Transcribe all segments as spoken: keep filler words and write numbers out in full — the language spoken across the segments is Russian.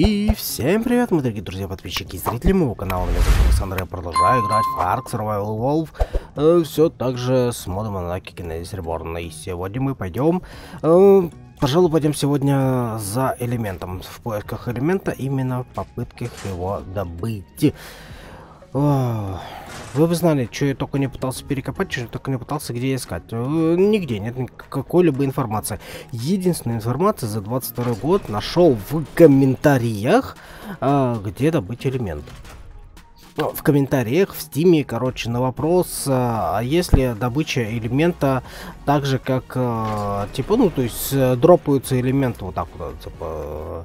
И всем привет, мои дорогие друзья, подписчики и зрители моего канала. Меня зовут Александр, я продолжаю играть в Ark Survival Evolved. Э, все так же с модом Anarchy Genesis Reborn. И сегодня мы пойдем... Э, пожалуй, пойдем сегодня за элементом. В поисках элемента, именно в попытках его добыть. О, вы бы знали, что я только не пытался перекопать, что я только не пытался где искать. Нигде нет какой-либо информации. Единственная информация за двадцать второй год нашел в комментариях, а, где добыть элемент. В комментариях в стиме, короче, на вопрос, а если добыча элемента так же, как, а, типа, ну, то есть дропаются элементы вот так вот, типа,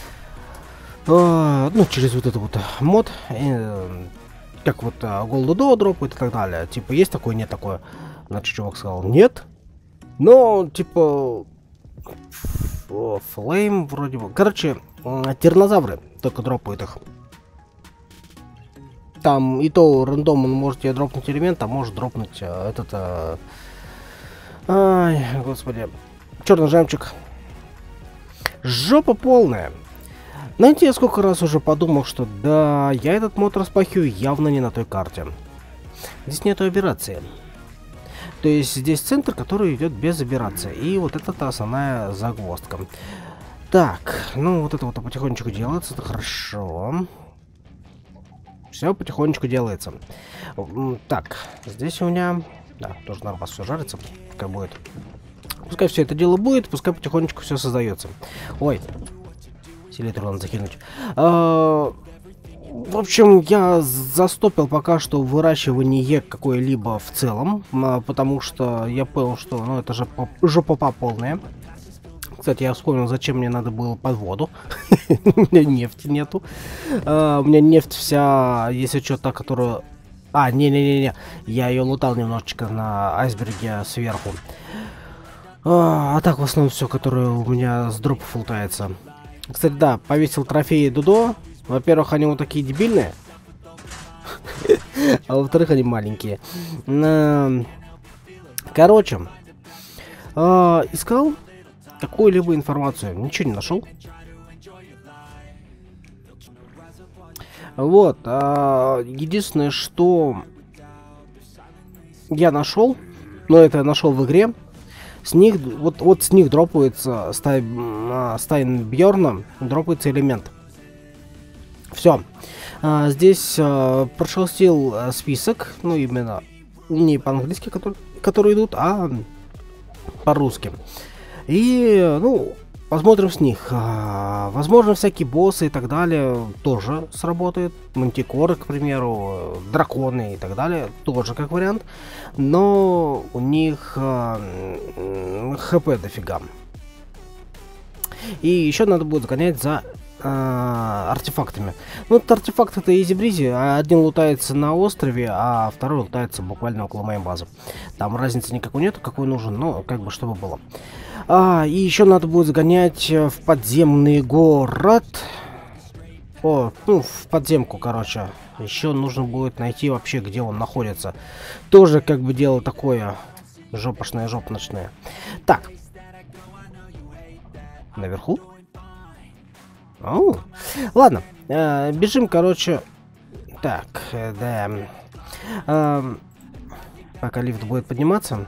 а, ну, через вот это вот мод, э, как вот Голдудо дропает и так далее. Типа, есть такое, нет такое. Значит, чувак сказал, нет. Но, типа, флейм вроде бы. Короче, тираннозавры только дропают их. Там и то рандом он может тебе дропнуть элемент, а может дропнуть а, этот... А... Ай, господи. Черный жемчуг. Жопа полная. Знаете, я сколько раз уже подумал, что да, я этот мод распахиваю явно не на той карте. Здесь нету операции. То есть здесь центр, который идет без операции. И вот это основная загвоздка. Так, ну вот это вот потихонечку делается, это хорошо. Все потихонечку делается. Так, здесь у меня... Да, тоже нормально все жарится, пускай будет. Пускай все это дело будет, пускай потихонечку все создается. Ой. Селитру надо закинуть. А, в общем, я застопил пока что выращивание какое-либо в целом, а, потому что я понял, что ну, это же жопа полная. Кстати, я вспомнил, зачем мне надо было под воду. У меня нефти нету. У меня нефть вся, если что-то, которую... А, не-не-не-не. Я ее лутал немножечко на айсберге сверху. А так, в основном, все, которое у меня с дропов лутается. Кстати, да, повесил трофеи Дудо. Во-первых, они вот такие дебильные. А во-вторых, они маленькие. Короче, искал какую-либо информацию. Ничего не нашел. Вот. Единственное, что я нашел, но это я нашел в игре. С них, вот, вот с них дропается стай, Стайн Бьорна, дропается элемент. Все. А, здесь а, прошелстил а, список, ну именно не по-английски, которые, которые идут, а по-русски. И, ну, посмотрим с них. А, возможно, всякие боссы и так далее тоже сработают. Мантикоры, к примеру, драконы и так далее, тоже как вариант. Но у них а, хп дофига. И еще надо будет загонять за а, артефактами. Ну, этот артефакт это изи-бризи. Один лутается на острове, а второй лутается буквально около моей базы. Там разницы никакой нету, какой нужен, но как бы чтобы было. А, и еще надо будет загонять в подземный город. О, ну, в подземку, короче. Еще нужно будет найти вообще, где он находится. Тоже как бы дело такое жопошное, жопночное. Так. Наверху? О, ладно. Э, бежим, короче. Так, э, да. Э, пока лифт будет подниматься.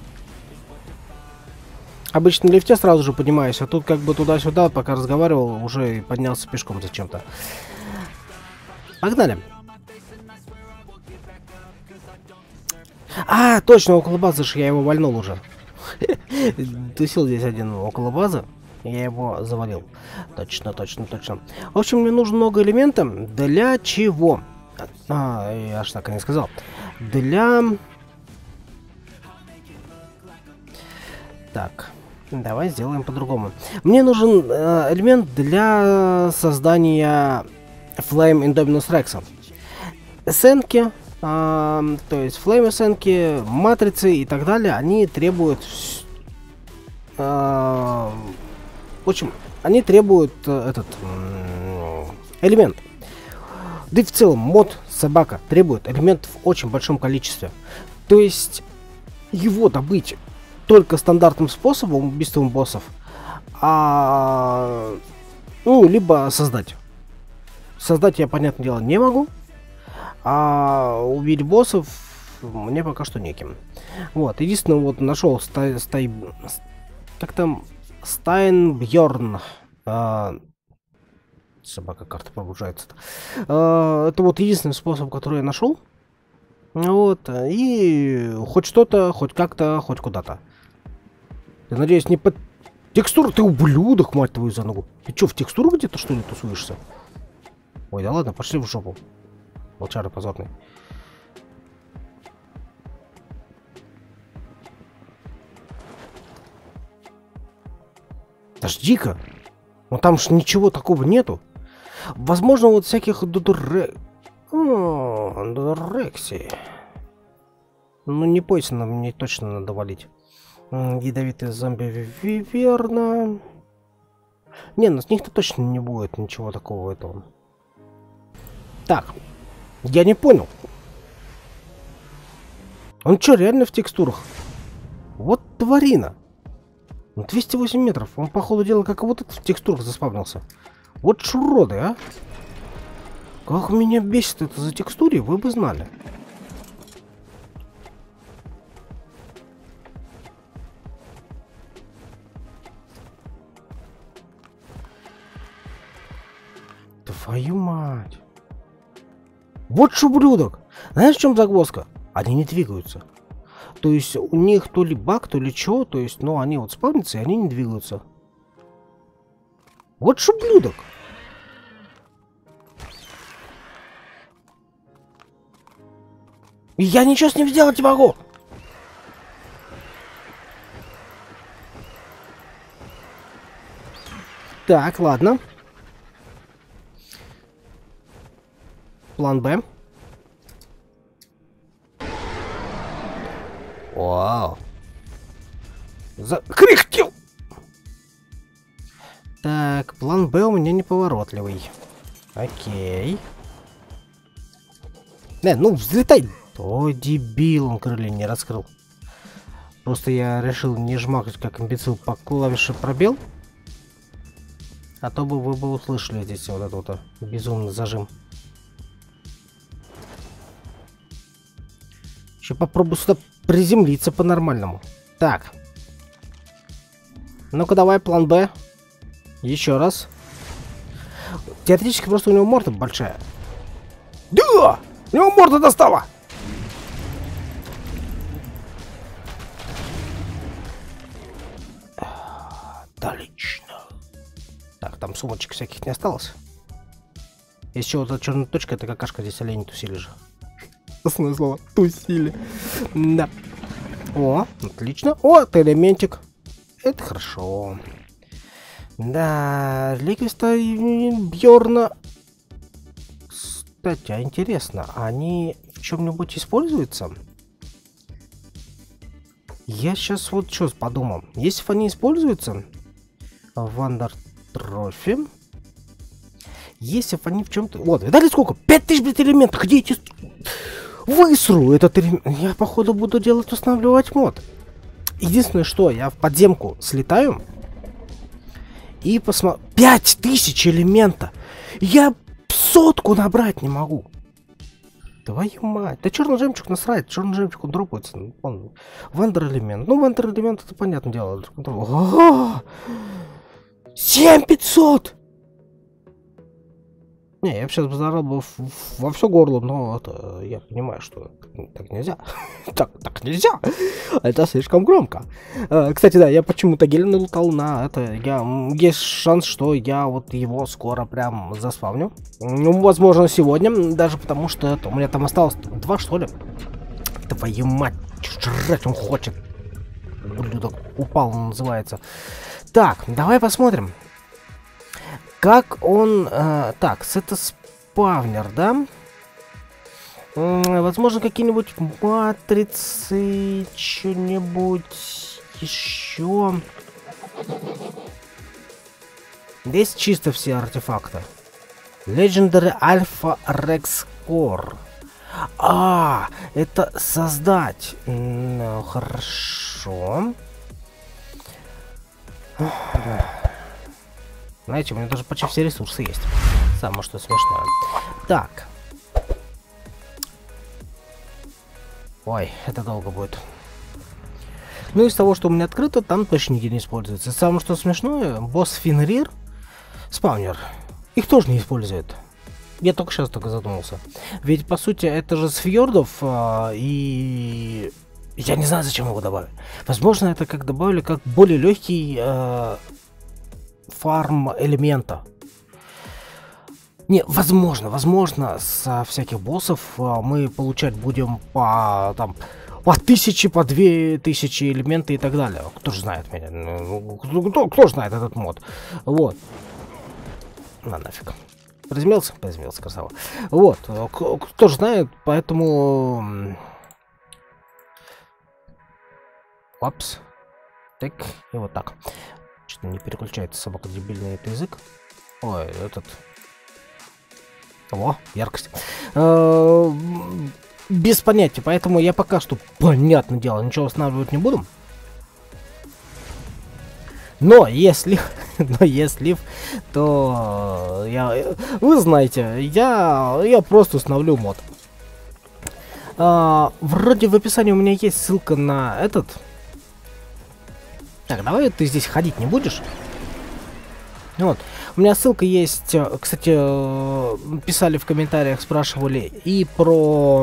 Обычно на лифте сразу же поднимаюсь, а тут как бы туда-сюда, пока разговаривал, уже поднялся пешком зачем-то. Погнали. А, точно, около базы же я его вальнул уже. Тусил здесь один около базы, я его завалил. Точно, точно, точно. В общем, мне нужно много элементов. Для чего? А, я аж так и не сказал. Для... Так... Давай сделаем по-другому. Мне нужен э, элемент для создания Flame Indominus Rex. Эсенки, э, то есть Flame эсенки, матрицы и так далее, они требуют... Э, в общем, они требуют э, этот э, элемент. Да и в целом мод собака требует элементов в очень большом количестве. То есть его добыть только стандартным способом убийством боссов, а Ну, либо создать. Создать я, понятное дело, не могу. А убить боссов мне пока что неким. Вот, единственное, вот нашел стай... стай... Как там? Стайнбьорн. А... Собака карта пробуждается. А... Это вот единственный способ, который я нашел. Вот, и хоть что-то, хоть как-то, хоть куда-то. Я надеюсь, не под текстуру. Ты ублюдок, мать твою за ногу. Ты чё, в текстуру где-то что ли тусуешься? Ой, да ладно, пошли в жопу. Волчара позорный. Подожди-ка. Ну там ж ничего такого нету. Возможно, вот всяких дудуре... О, дудурекси. Ну не поясно, мне точно надо валить. Ядовитые зомби виверна. Не, ну с них-то точно не будет ничего такого этого. Так. Я не понял. Он что, реально в текстурах? Вот тварина. двести восемь метров. Он, по ходу дела, как вот этот в текстурах заспавнился. Вот шуроды, а. Как меня бесит это за текстуре, вы бы знали. Твою мать. Вот шублюдок. Знаешь, в чем загвоздка? Они не двигаются. То есть у них то ли баг, то ли что. То есть, ну, они вот спавнятся, и они не двигаются. Вот шублюдок. И я ничего с ним сделать не могу. Так, ладно. План Б. Вау. Закряхтел. Так, план Б у меня неповоротливый. Окей. Не, ну взлетай. Ой, дебил, он крылья не раскрыл. Просто я решил не жмакать как имбецил по клавише пробел. А то бы вы бы услышали здесь вот этот вот безумный зажим. Еще попробую сюда приземлиться по-нормальному. Так. Ну-ка давай, план Б. Еще раз. Теоретически просто у него морда большая. Да! У него морда достала! Отлично. Так, там сумочек всяких не осталось. Если чего-то черная точка, это какашка, здесь олени тусили же. Основное слово. Тусили. Да. О, отлично. О, это элементик. Это хорошо. Да, Ликвиста и Бьорна. Кстати, а интересно, они в чем-нибудь используются? Я сейчас вот что подумал. Если они используются в Андертрофе, если они в чем-то... Вот, видали сколько? пять тысяч, блядь, элементов. Где эти... Высру этот элемент. Я, походу, буду делать, устанавливать мод. Единственное, что я в подземку слетаю и посмотрю. пять тысяч элемента. Я сотку набрать не могу. Твою мать. Да черный жемчуг насрать. Черный жемчуг он дропается. Он вандер элемент. Ну, вандер элемент это понятное дело. семь пятьсот! Не, я бы сейчас заорал бы во все горло, но это, я понимаю, что так нельзя. так, так нельзя. Это слишком громко. А, кстати, да, я почему-то гель налутал на это. Я, есть шанс, что я вот его скоро прям заспавню. Ну, возможно, сегодня, даже потому что это, у меня там осталось два, что ли. Твою мать, жрать он хочет. Ублюдок упал, он называется. Так, давай посмотрим. Как он... Э, так, это спавнер, да? М, возможно, какие-нибудь матрицы, что-нибудь еще. Здесь чисто все артефакты. Legendary Alpha Rex Core. А, это создать. Ну, хорошо. Знаете, у меня даже почти все ресурсы есть. Самое что смешное. Так. Ой, это долго будет. Ну, из того, что у меня открыто, там почти нигде не используется. Самое что смешное, босс Фенрир, спаунер, их тоже не используют. Я только сейчас только задумался. Ведь, по сути, это же с фьордов, а, и... Я не знаю, зачем его добавили. Возможно, это как добавили, как более легкий а, фарм элемента. Не, возможно, возможно, со всяких боссов а, мы получать будем по, там, по тысяче, по две тысячи элементы и так далее. Кто же знает меня? Кто, кто же знает этот мод? Вот. На нафиг. Приземлился? Приземлился, красава. Вот. Кто же знает, поэтому... Опс. Так, и вот так. Что-то не переключается собака дебильный это язык. Ой, этот... О, яркость. Без понятия, поэтому я пока что, понятное дело, ничего устанавливать не буду. Но если, но если, то я, вы знаете, я, я просто установлю мод. А, вроде в описании у меня есть ссылка на этот. Так, давай ты здесь ходить не будешь. Вот. У меня ссылка есть, кстати, писали в комментариях, спрашивали и про...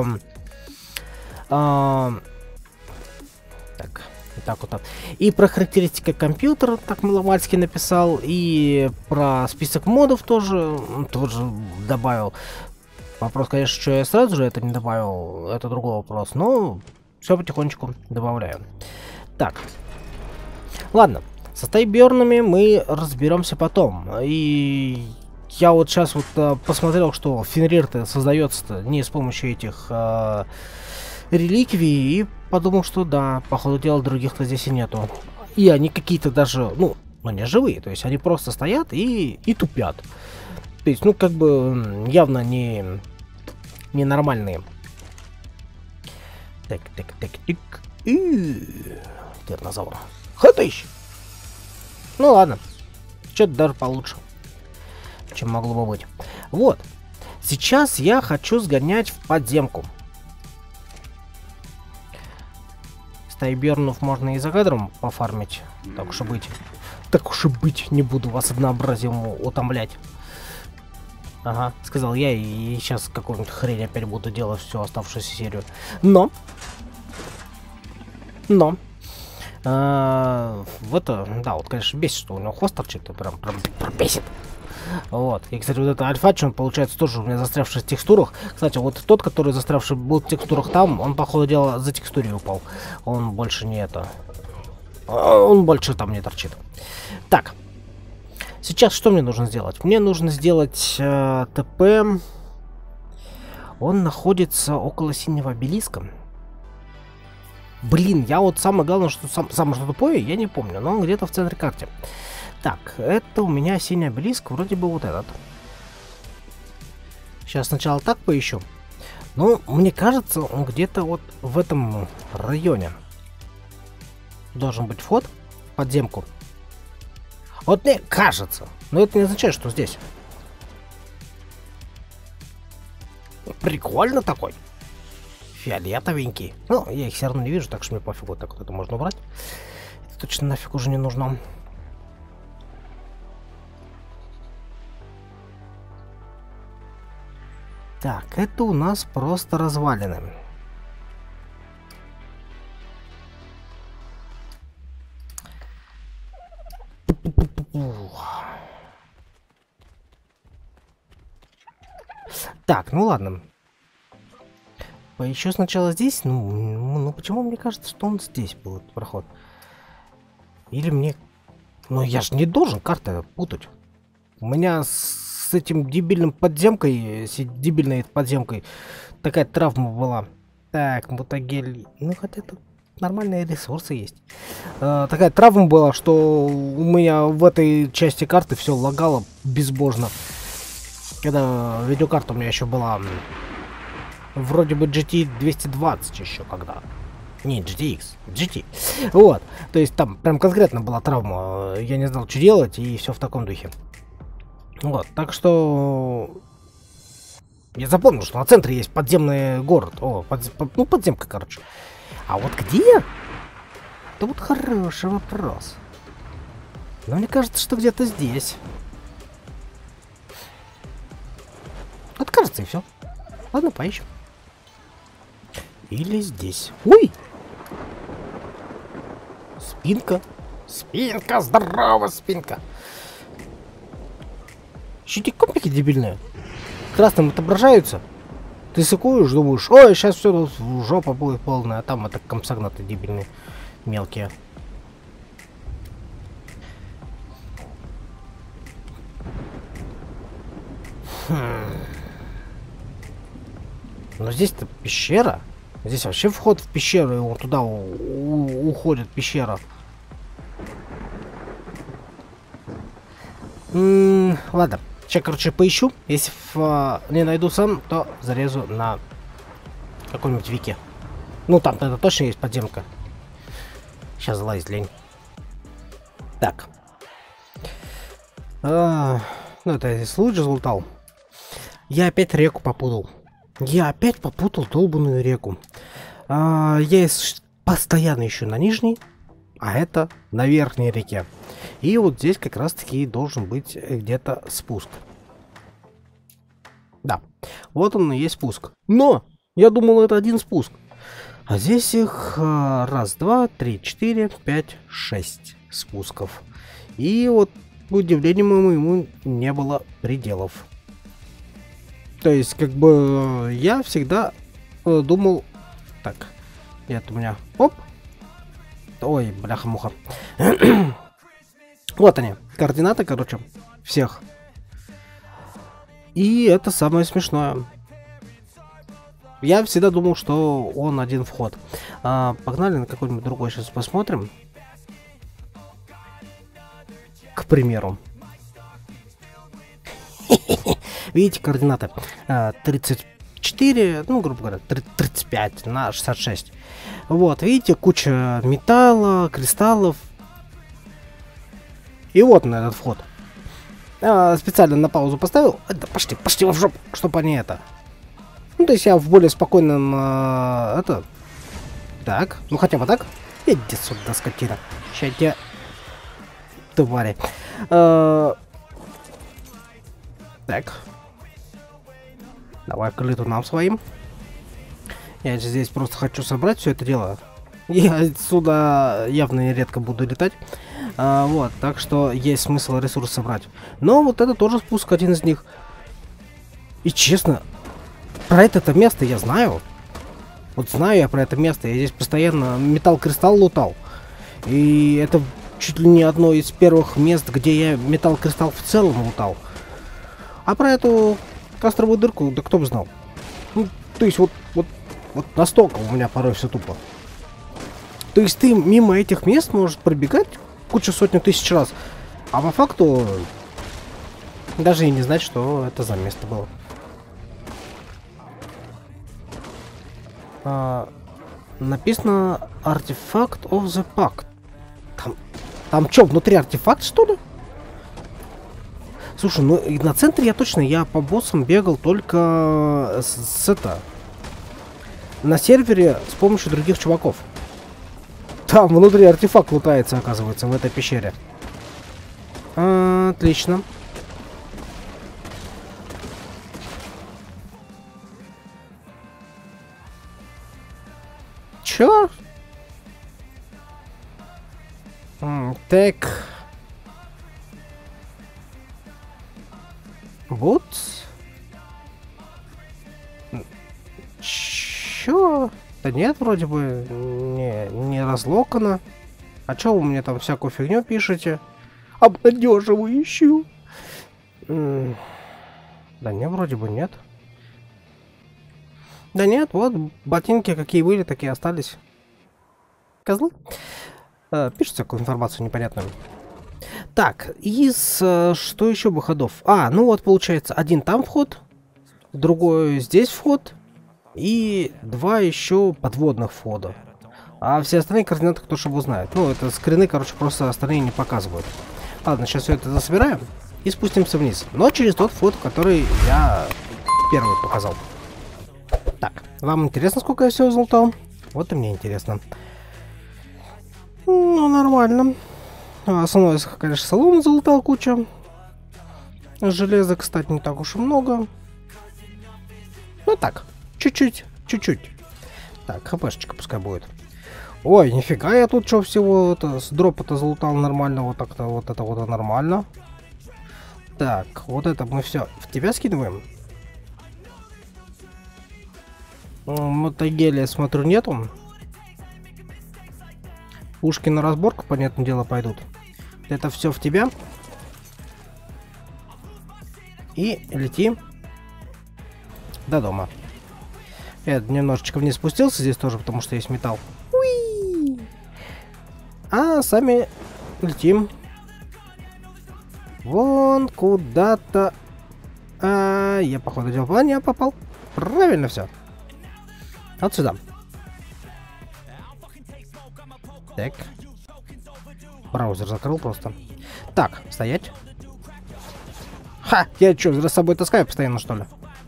А, так, так вот так. И про характеристики компьютера, так маломальски написал, и про список модов тоже, тоже добавил. Вопрос, конечно, что я сразу же это не добавил, это другой вопрос, но все потихонечку добавляю. Так, ладно. Со Стайбернами мы разберемся потом. И я вот сейчас вот а, посмотрел, что Фенрир-то создается не с помощью этих а, реликвий, и подумал, что да, по ходу дела других-то здесь и нету. И они какие-то даже, ну, ну не живые, то есть они просто стоят и, и тупят. То есть, ну, как бы явно не, не нормальные. Так, так, так, так. И динозавр. Хатыщ! Ну ладно, что-то даже получше, чем могло бы быть. Вот, сейчас я хочу сгонять в подземку. Стайбернов можно и за кадром пофармить, так уж и быть. Так уж и быть, не буду вас однообразием утомлять. Ага, сказал я, и сейчас какую-нибудь хрень опять буду делать всю оставшуюся серию. Но, но... А, в это, да, вот, конечно, бесит, что у него хвост торчит, прям, прям, прям бесит. Вот. И, кстати, вот это альфач, он, получается, тоже у меня застрявший в текстурах. Кстати, вот тот, который застрявший был в текстурах там, он, по ходу дела, за текстуре упал. Он больше не это... Он больше там не торчит. Так. Сейчас что мне нужно сделать? Мне нужно сделать э, ТП. Он находится около синего обелиска. Блин, я вот самое главное, что сам, самое что тупое, я не помню, но он где-то в центре карты. Так, это у меня синий обелиск, вроде бы вот этот. Сейчас сначала так поищу. Но мне кажется, он где-то вот в этом районе. Должен быть вход в подземку. Вот мне кажется, но это не означает, что здесь. Прикольно такой. Фиолетовенький. Ну, я их все равно не вижу, так что мне пофигу, так вот это можно убрать. Это точно нафиг уже не нужно. Так, это у нас просто развалины. Так, ну ладно. Еще сначала здесь, ну, ну, почему мне кажется, что он здесь был, этот проход? Или мне... Ну, я же не должен карты путать. У меня с этим дебильным подземкой, с дебильной подземкой такая травма была. Так, мутагель... Ну, хотя тут нормальные ресурсы есть. А, такая травма была, что у меня в этой части карты все лагало безбожно. Когда видеокарта у меня еще была... Вроде бы джи ти двести двадцать еще когда. Не, джи ти икс, джи ти. Вот. То есть там прям конкретно была травма. Я не знал, что делать, и все в таком духе. Вот, так что... Я запомнил, что на центре есть подземный город. О, подз... ну, подземка, короче. А вот где? Это вот хороший вопрос. Но мне кажется, что где-то здесь. Вот кажется, и все. Ладно, поищем. Или здесь. Ой! Спинка. Спинка, здорово, спинка. Еще эти компики дебильные. Красным отображаются. Ты сыкуешь, думаешь, ой, сейчас все жопа будет полная, а там это комсогнаты дебильные, мелкие. Хм. Но здесь-то пещера. Здесь вообще вход в пещеру, и вот туда уходит пещера. М-м, ладно, сейчас, короче, поищу. Если в, не найду сам, то зарезу на какой-нибудь вики. Ну, там тогда точно есть подземка. Сейчас залазить лень. Так. А, ну, это я здесь лучше залутал. Я опять реку попутал. Я опять попутал долбаную реку. А, я постоянно ищу на нижней, а это на верхней реке. И вот здесь как раз таки должен быть где-то спуск. Да, вот он и есть спуск. Но я думал, это один спуск. А здесь их а, раз, два, три, четыре, пять, шесть спусков. И вот, к удивлению моему, не было пределов. То есть, как бы, я всегда э, думал... Так, нет у меня... Оп! Ой, бляха-муха. Вот они, координаты, короче, всех. И это самое смешное. Я всегда думал, что он один вход. А, погнали на какой-нибудь другой сейчас посмотрим. К примеру. Видите, координаты тридцать четыре, ну, грубо говоря, тридцать пять на шестьдесят шесть. Вот, видите, куча металла, кристаллов. И вот на этот вход. А, специально на паузу поставил. Да пошли, пошли в жопу, чтобы они это. Ну, то есть я в более спокойном... А, это... Так, ну хотя бы так. Иди сюда, скотина. Сейчас я... Твари. А... Так. Давай крыльту нам своим. Я здесь просто хочу собрать все это дело. Я отсюда явно редко буду летать. А, вот, так что есть смысл ресурс собрать. Но вот это тоже спуск, один из них. И честно, про это место я знаю. Вот знаю я про это место. Я здесь постоянно металл-кристалл лутал. И это чуть ли не одно из первых мест, где я металл-кристалл в целом лутал. А про эту кастровую дырку, да кто бы знал. Ну, то есть вот, вот, вот настолько у меня порой все тупо. То есть ты мимо этих мест можешь пробегать кучу сотню тысяч раз, а по факту даже и не знать, что это за место было. А, написано артефакт of the pact. Там, там что, внутри артефакт, что ли? Слушай, ну на центре я точно, я по боссам бегал только с, с это, на сервере с помощью других чуваков. Там внутри артефакт лутается, оказывается, в этой пещере. А, отлично. Чё? М, так. Вот. Чё? Да нет, вроде бы не, не разлокано. А чё вы мне там всякую фигню пишете? Обнадеживающую. М, да не, вроде бы нет. Да нет, вот ботинки какие были, такие остались. Козлы. Э, пишут всякую информацию непонятную. Так, из э, что еще бы ходов? А, ну вот получается, один там вход, другой здесь вход, и два еще подводных входа. А все остальные координаты кто чтобы узнает. Ну, это скрины, короче, просто остальные не показывают. Ладно, сейчас все это засобираем. и спустимся вниз. Но через тот вход, который я первый показал. Так, вам интересно, сколько я всего залутал? Вот и мне интересно. Ну, нормально. Основной, конечно, солому залутал куча. Железа, кстати, не так уж и много. Ну так, чуть-чуть, чуть-чуть. Так, хпшечка пускай будет. Ой, нифига, я тут что всего это, с дропа-то залутал нормально. Вот так-то, вот это вот нормально. Так, вот это мы все в тебя скидываем. Мотогелия, смотрю, нету. Пушки на разборку, понятное дело, пойдут. Это все в тебя. И лети до дома. Я немножечко вниз спустился здесь тоже, потому что есть металл. Уи! А сами летим вон куда-то. А, я, походу, делал план, я попал. Правильно все. Вот сюда. Так. Браузер закрыл просто. Так, стоять. Ха! Я что, за собой таскаю постоянно, что ли?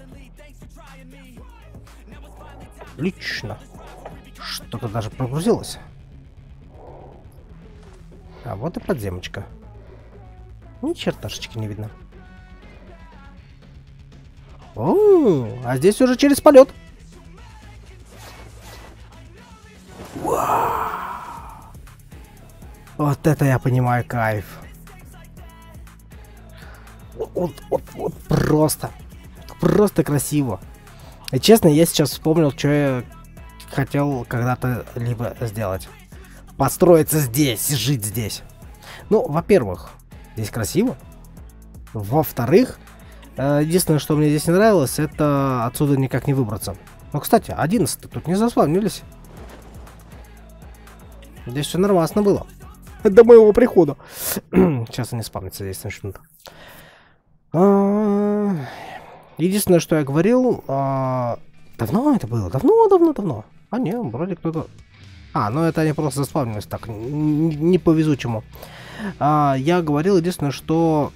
Отлично. Что-то даже прогрузилось. А вот и подземочка. Ни черташечки не видно. О, а здесь уже через полет. Вау. Вот это я понимаю кайф. Вот, вот, вот просто. Просто красиво. И честно, я сейчас вспомнил, что я хотел когда-то либо сделать. Построиться здесь, жить здесь. Ну, во-первых, здесь красиво. Во-вторых, единственное, что мне здесь не нравилось, это отсюда никак не выбраться. Ну, кстати, одиннадцать тут не заспавнились. Здесь все нормально было. До моего прихода. Сейчас они спавнятся здесь начнут. Единственное, что я говорил... Давно это было? Давно, давно, давно. А, не, вроде кто-то... А, ну это они просто заспавнились так, не по везучему. Я говорил единственное, что...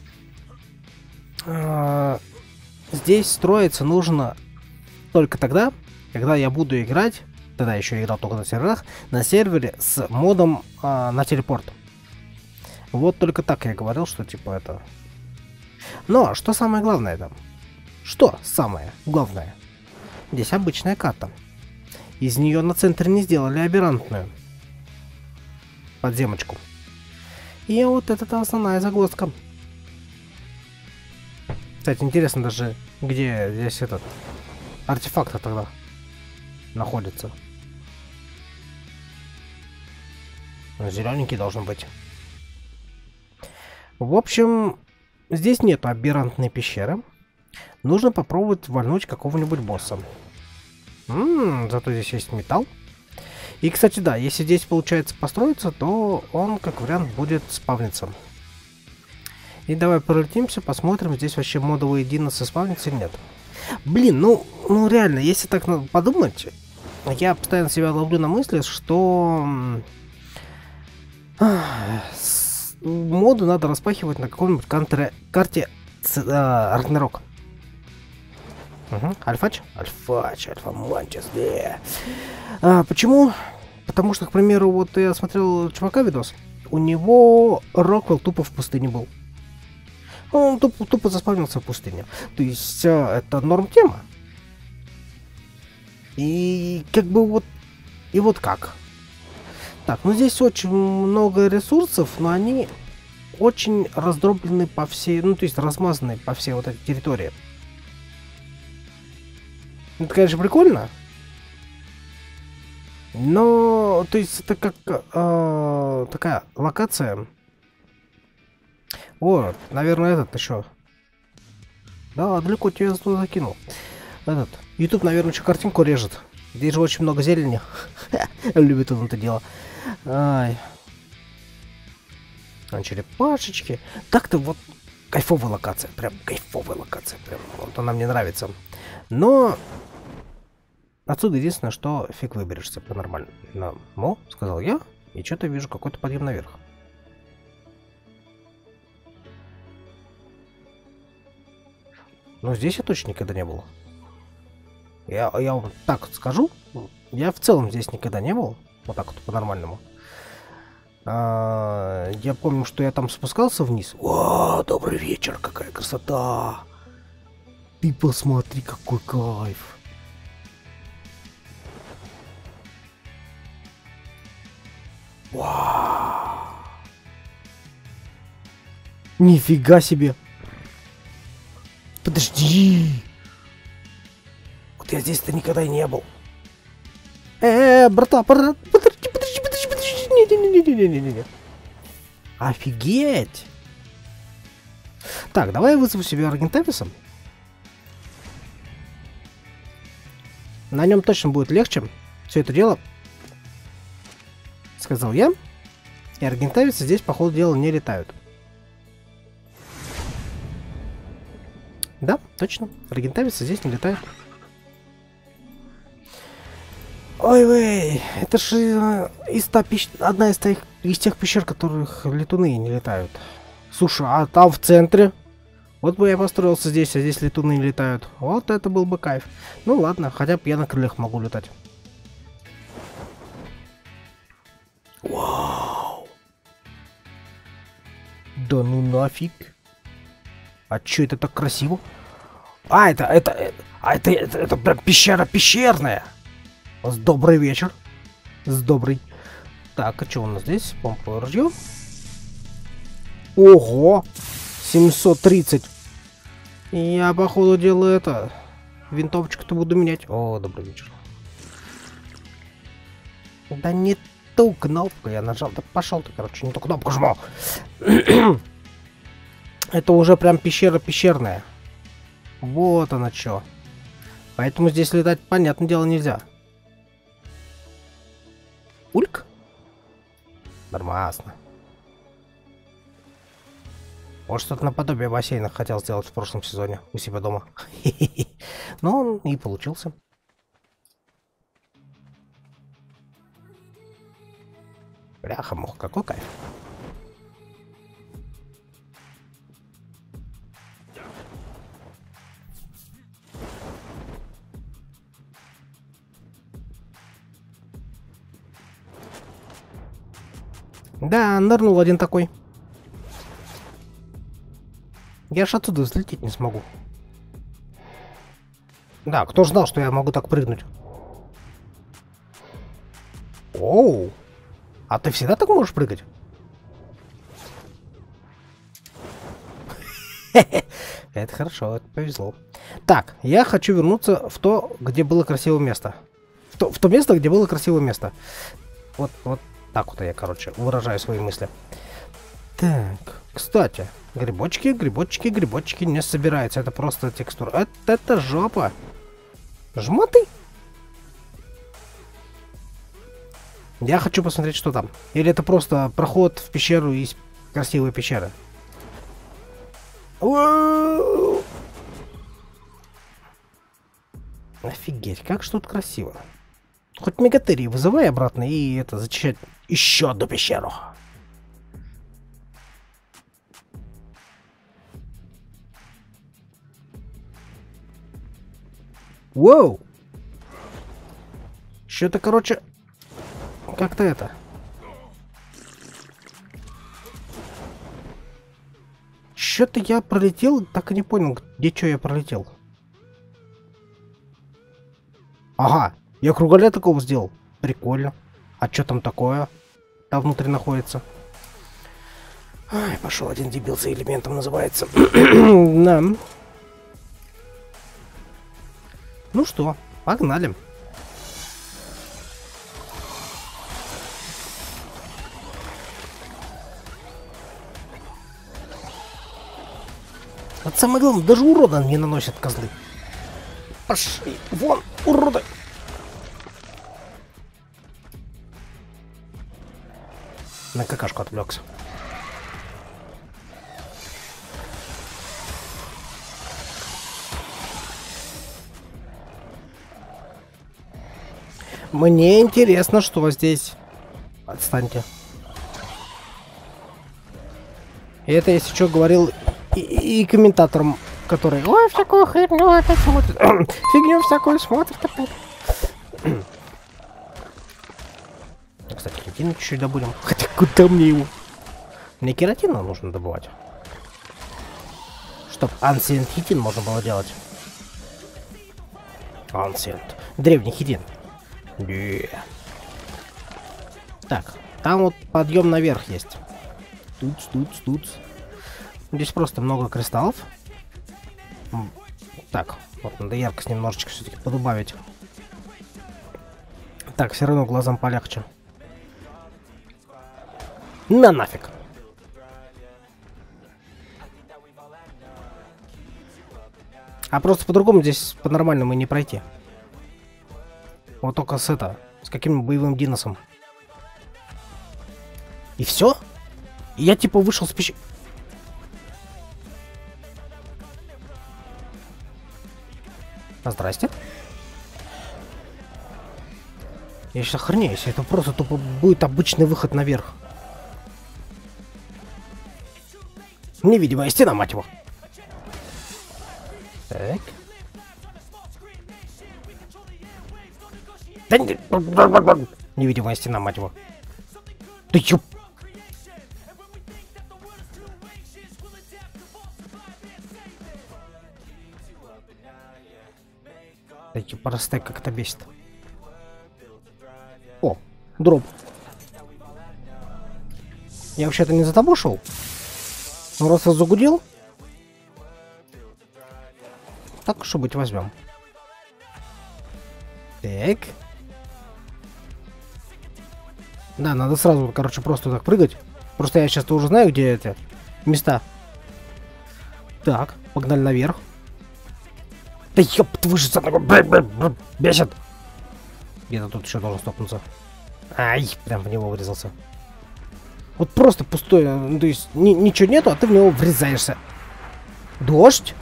Здесь строиться нужно только тогда, когда я буду играть... Тогда еще играл только на серверах, на сервере с модом а, на телепорт. Вот только так я говорил, что типа это... Но, что самое главное там? Что самое главное? Здесь обычная карта. Из нее на центре не сделали аберрантную подземочку. И вот это основная загвоздка. Кстати, интересно даже, где здесь этот артефакт тогда находится. Зелененький должен быть. В общем, здесь нету аберрантной пещеры. Нужно попробовать вальнуть какого-нибудь босса. М-м, зато здесь есть металл. И, кстати, да, если здесь получается построиться, то он, как вариант, будет спавниться. И давай пролетимся, посмотрим, здесь вообще модовые диносы спавнится или нет. Блин, ну, ну реально, если так подумать, я постоянно себя ловлю на мысли, что моду надо распахивать на каком-нибудь карте Рагнарёк. Угу. Альфач? Альфач, Альфа-Мантис, да. А, почему? Потому что, к примеру, вот я смотрел чувака видос, у него Роквелл тупо в пустыне был. Он тупо, тупо заспавнился в пустыне. То есть а, это норм тема. И как бы вот... И вот как. Так, ну здесь очень много ресурсов, но они очень раздроблены по всей... Ну, то есть размазаны по всей вот этой территории. Это, конечно, прикольно. Но, то есть, это как э, такая локация. О, наверное, этот еще. Да, далеко тебя туда закинул. Этот. YouTube, наверное, еще картинку режет. Здесь же очень много зелени. Любит он это дело. Ай. А, черепашечки. Так-то вот кайфовая локация. Прям кайфовая локация. Прям вот она мне нравится. Но отсюда единственное, что фиг выберешься по-нормально. Мо, сказал я, и что-то вижу какой-то подъем наверх. Но здесь я точно никогда не был. Я, я вот так вот скажу. Я в целом здесь никогда не был. Вот так вот, по-нормальному. А, я помню, что я там спускался вниз. О, добрый вечер, какая красота! Ты посмотри, какой кайф! Вау! Нифига себе! Подожди! Вот я здесь-то никогда и не был. Э, брата, брат, подожди, подожди, подожди, подожди, не-не-не-не-не-не-не. Офигеть! Так, давай я вызову себе Аргентависа. На нем точно будет легче все это дело, сказал я. И аргентавицы здесь, по ходу дела, не летают. Да, точно. Аргентавицы здесь не летают. Ой-вей, это же из та пещ... одна из тех, из тех пещер, которых летуны не летают. Слушай, а там в центре? Вот бы я построился здесь, а здесь летуны не летают. Вот это был бы кайф. Ну ладно, хотя бы я на крыльях могу летать. Вау! Да ну нафиг! А чё это так красиво? А, это, это, это, а это, это, это прям пещера пещерная! С добрый вечер. С добрый. Так, а что у нас здесь? Помповое ружье. Ого! семьсот тридцать. Я, походу, делаю это. Винтовочку-то буду менять. О, добрый вечер. Да не ту кнопку я нажал. Да пошел ты, короче, не ту кнопку жму. Это уже прям пещера пещерная. Вот она что. Поэтому здесь летать, понятное дело, нельзя. Ульк? Нормально. Может, что-то наподобие бассейна хотел сделать в прошлом сезоне у себя дома. Но он и получился. Бляха-муха, какой кайф. Да, нырнул один такой. Я ж отсюда взлететь не смогу. Да, кто ж знал, что я могу так прыгнуть? Оу! А ты всегда так можешь прыгать? Это хорошо, это повезло. Так, я хочу вернуться в то, где было красивое место. В то, в то место, где было красивое место. Вот, вот так вот я, короче, выражаю свои мысли. Так, кстати, грибочки, грибочки, грибочки не собираются. Это просто текстура. Это, это жопа. Жмоты? Я хочу посмотреть, что там. Или это просто проход в пещеру из красивой пещеры. Офигеть, как ж тут красиво. Хоть мегатерии вызывай обратно и это зачищать еще одну пещеру. Воу! Что-то, короче, как-то это. Что-то я пролетел, так и не понял, где что я пролетел. Ага, я кругаля такого сделал. Прикольно. А что там такое? Там внутри находится. Ай, пошел один дебил за элементом, называется. Да. Ну что, погнали. Вот самое главное, даже урона не наносят козлы. Пошли вон, уроды. На какашку отвлекся. Мне интересно, что здесь. Отстаньте. И это, если что, говорил и, и комментаторам который, ой, всякую херню опять смотрит, фигню всякую смотрит опять. Кстати, хитин чуть-чуть добудем. Хотя куда мне его? Мне кератина нужно добывать. Чтоб Ancient хитин можно было делать. Ancient. Древний хитин. Yeah. Так, там вот подъем наверх есть. Тут, тут, тут. Здесь просто много кристаллов. Так, вот надо яркость немножечко все-таки подубавить. Так, все равно глазам полегче. На нафиг. А просто по-другому здесь по-нормальному и не пройти. Вот только с это, с каким боевым диносом. И все? Я типа вышел с пещеры. А здрасте. Я сейчас охренеюсь, это просто тупо будет обычный выход наверх. Невидимая стена, мать его. Так. Да не... Невидимая стена, мать его. Да чё? Да чё, простая, как это бесит. О, дроп. Я вообще-то не за тобой шел. Ну, раз я загудел. Так, что быть, возьмем. Так. Да, надо сразу, короче, просто так прыгать. Просто я сейчас-то уже знаю, где это места. Так, погнали наверх. Да ёп, вы же бесит. Где-то тут еще должен стопнуться. Ай, прям в него врезался. Вот просто пустое, ну, то есть ни, ничего нету, а ты в него врезаешься. Дождь?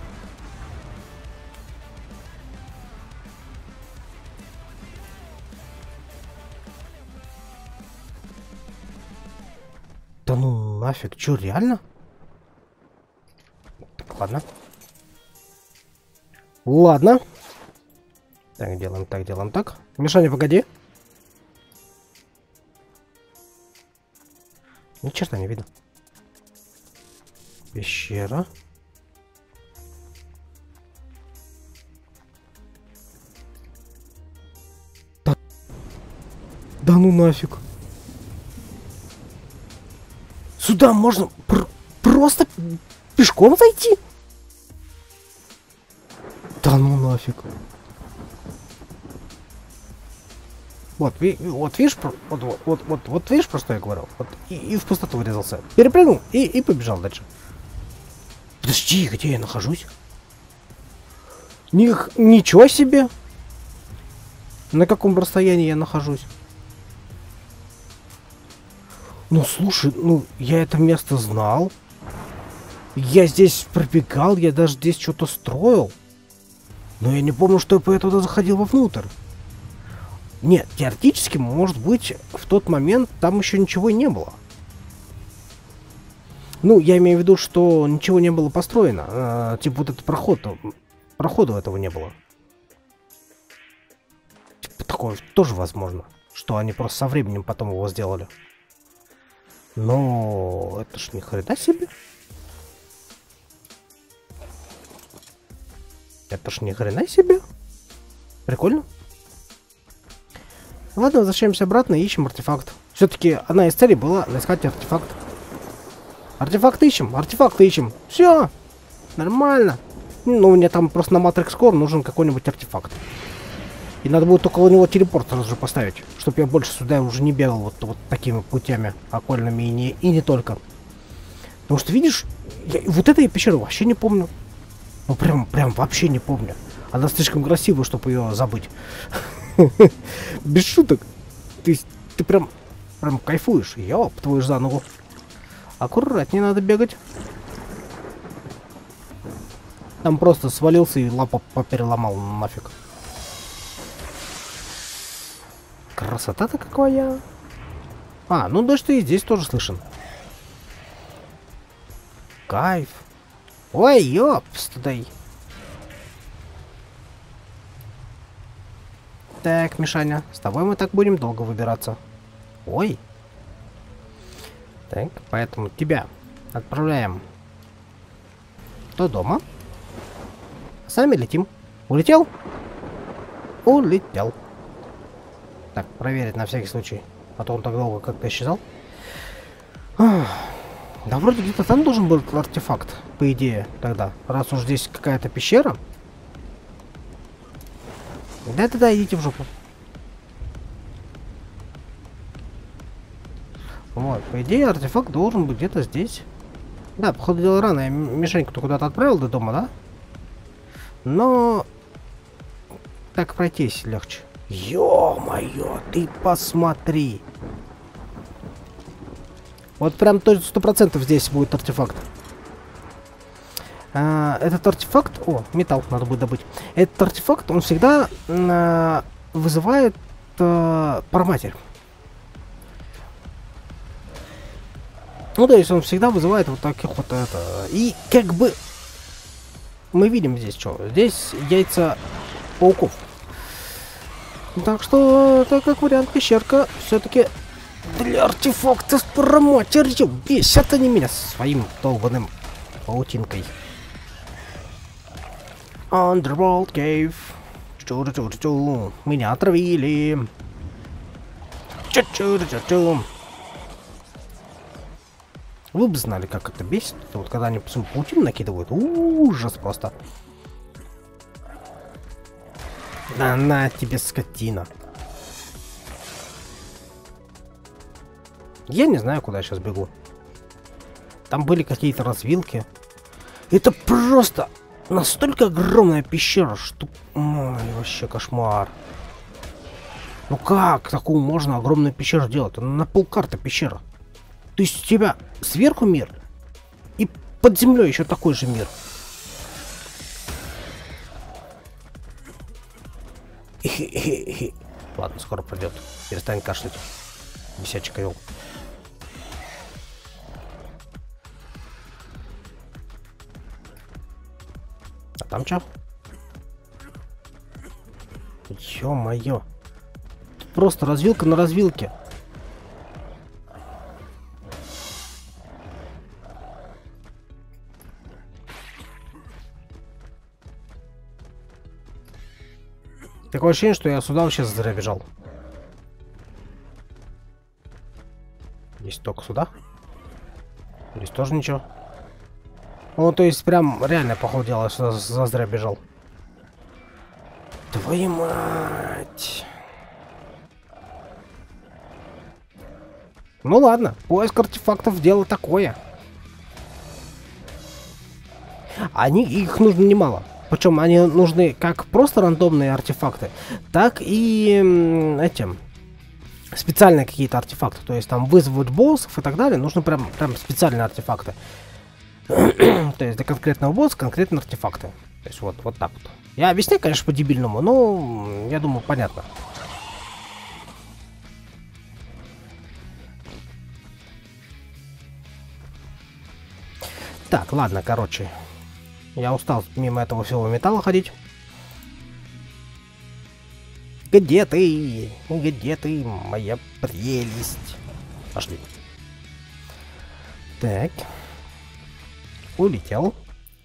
Да ну нафиг, чё, реально? Так, ладно. Ладно. Так, делаем так, делаем так. Мишаня, погоди. Ни черта не видно. Пещера. Да, да ну нафиг. Сюда можно пр просто пешком зайти? Да ну нафиг. Вот, ви вот видишь, вот, вот, вот, вот, вот видишь, про что я говорил? Вот, и, и в пустоту врезался. Перепрыгнул и, и побежал дальше. Подожди, где я нахожусь? Них, ничего себе! На каком расстоянии я нахожусь? Ну слушай, ну я это место знал. Я здесь пробегал, я даже здесь что-то строил. Но я не помню, что я туда заходил вовнутрь. Нет, теоретически, может быть, в тот момент там еще ничего и не было. Ну, я имею в виду, что ничего не было построено. А, типа вот этот проход, прохода этого не было. Типа такое тоже возможно, что они просто со временем потом его сделали. Но это ж ни хрена себе. Это ж ни хрена себе. Прикольно. Ладно, возвращаемся обратно и ищем артефакт. Все-таки одна из целей была искать артефакт. Артефакт ищем, артефакт ищем. Все, нормально. Ну, мне там просто на Matrix Core нужен какой-нибудь артефакт. И надо будет около него телепорт сразу же поставить, чтобы я больше сюда уже не бегал вот, вот такими путями окольными и не, и не только. Потому что, видишь, я, вот этой пещеру вообще не помню. Ну, прям, прям вообще не помню. Она слишком красивая, чтобы ее забыть. Без шуток. Ты, ты прям, прям кайфуешь. Ёп, твою ж за ногу. Аккуратнее надо бегать. Там просто свалился и лапу попереломал нафиг. Красота-то какая. А, ну дождь и здесь тоже слышен. Кайф. Ой, ёпс, тудей. Так, Мишаня, с тобой мы так будем долго выбираться. Ой. Так, поэтому тебя отправляем до дома. Сами летим. Улетел? Улетел. Так, проверить на всякий случай. А то он так долго как-то исчезал. Ах. Да вроде где-то там должен был артефакт, по идее, тогда. Раз уж здесь какая-то пещера. Да-да-да, идите в жопу. Вот, по идее, артефакт должен быть где-то здесь. Да, походу дела рано. Я Мишеньку-то куда-то отправил до дома, да? Но... так пройтись легче. Ё-моё, ты посмотри. Вот прям точно сто процентов здесь будет артефакт. А, этот артефакт... О, металл надо будет добыть. Этот артефакт, он всегда а, вызывает а, проматерь. Ну, то есть он всегда вызывает вот таких вот это... И как бы... Мы видим здесь что? Здесь яйца пауков. Так что, так как вариант, пещерка все-таки для артефакта с проматерью. Бесят они меня своим долбаным паутинкой. Underworld Cave. Чу-чу-чу-чу. Меня отравили. Чу-чу-чу-чу. Вы бы знали, как это бесит. Вот когда они свою паутину накидывают. Ужас просто. Да на тебе, скотина. Я не знаю, куда я сейчас бегу. Там были какие-то развилки. Это просто настолько огромная пещера, что... Ой, вообще кошмар. Ну как такую можно огромную пещеру делать? Она на полкарты пещера. То есть у тебя сверху мир, и под землей еще такой же мир. Хе-хе-хе. Ладно, скоро пройдет. Перестань кашлять. Бесячий ковел. А там что? Ё-моё. Тут просто развилка на развилке. Такое ощущение, что я сюда вообще зря бежал. Здесь только сюда. Здесь тоже ничего. Ну, то есть, прям реально, походу дела, сюда зазря бежал. Твою мать. Ну ладно, поиск артефактов дело такое. Они, их нужно немало. Причем они нужны как просто рандомные артефакты, так и этим специальные какие-то артефакты. То есть там вызвать боссов и так далее. Нужны прям, прям специальные артефакты. То есть для конкретного босса конкретные артефакты. То есть вот, вот так вот. Я объясняю, конечно, по-дебильному, но я думаю, понятно. Так, ладно, короче. Я устал мимо этого всего металла ходить. Где ты? Где ты, моя прелесть? Пошли. Так. Улетел.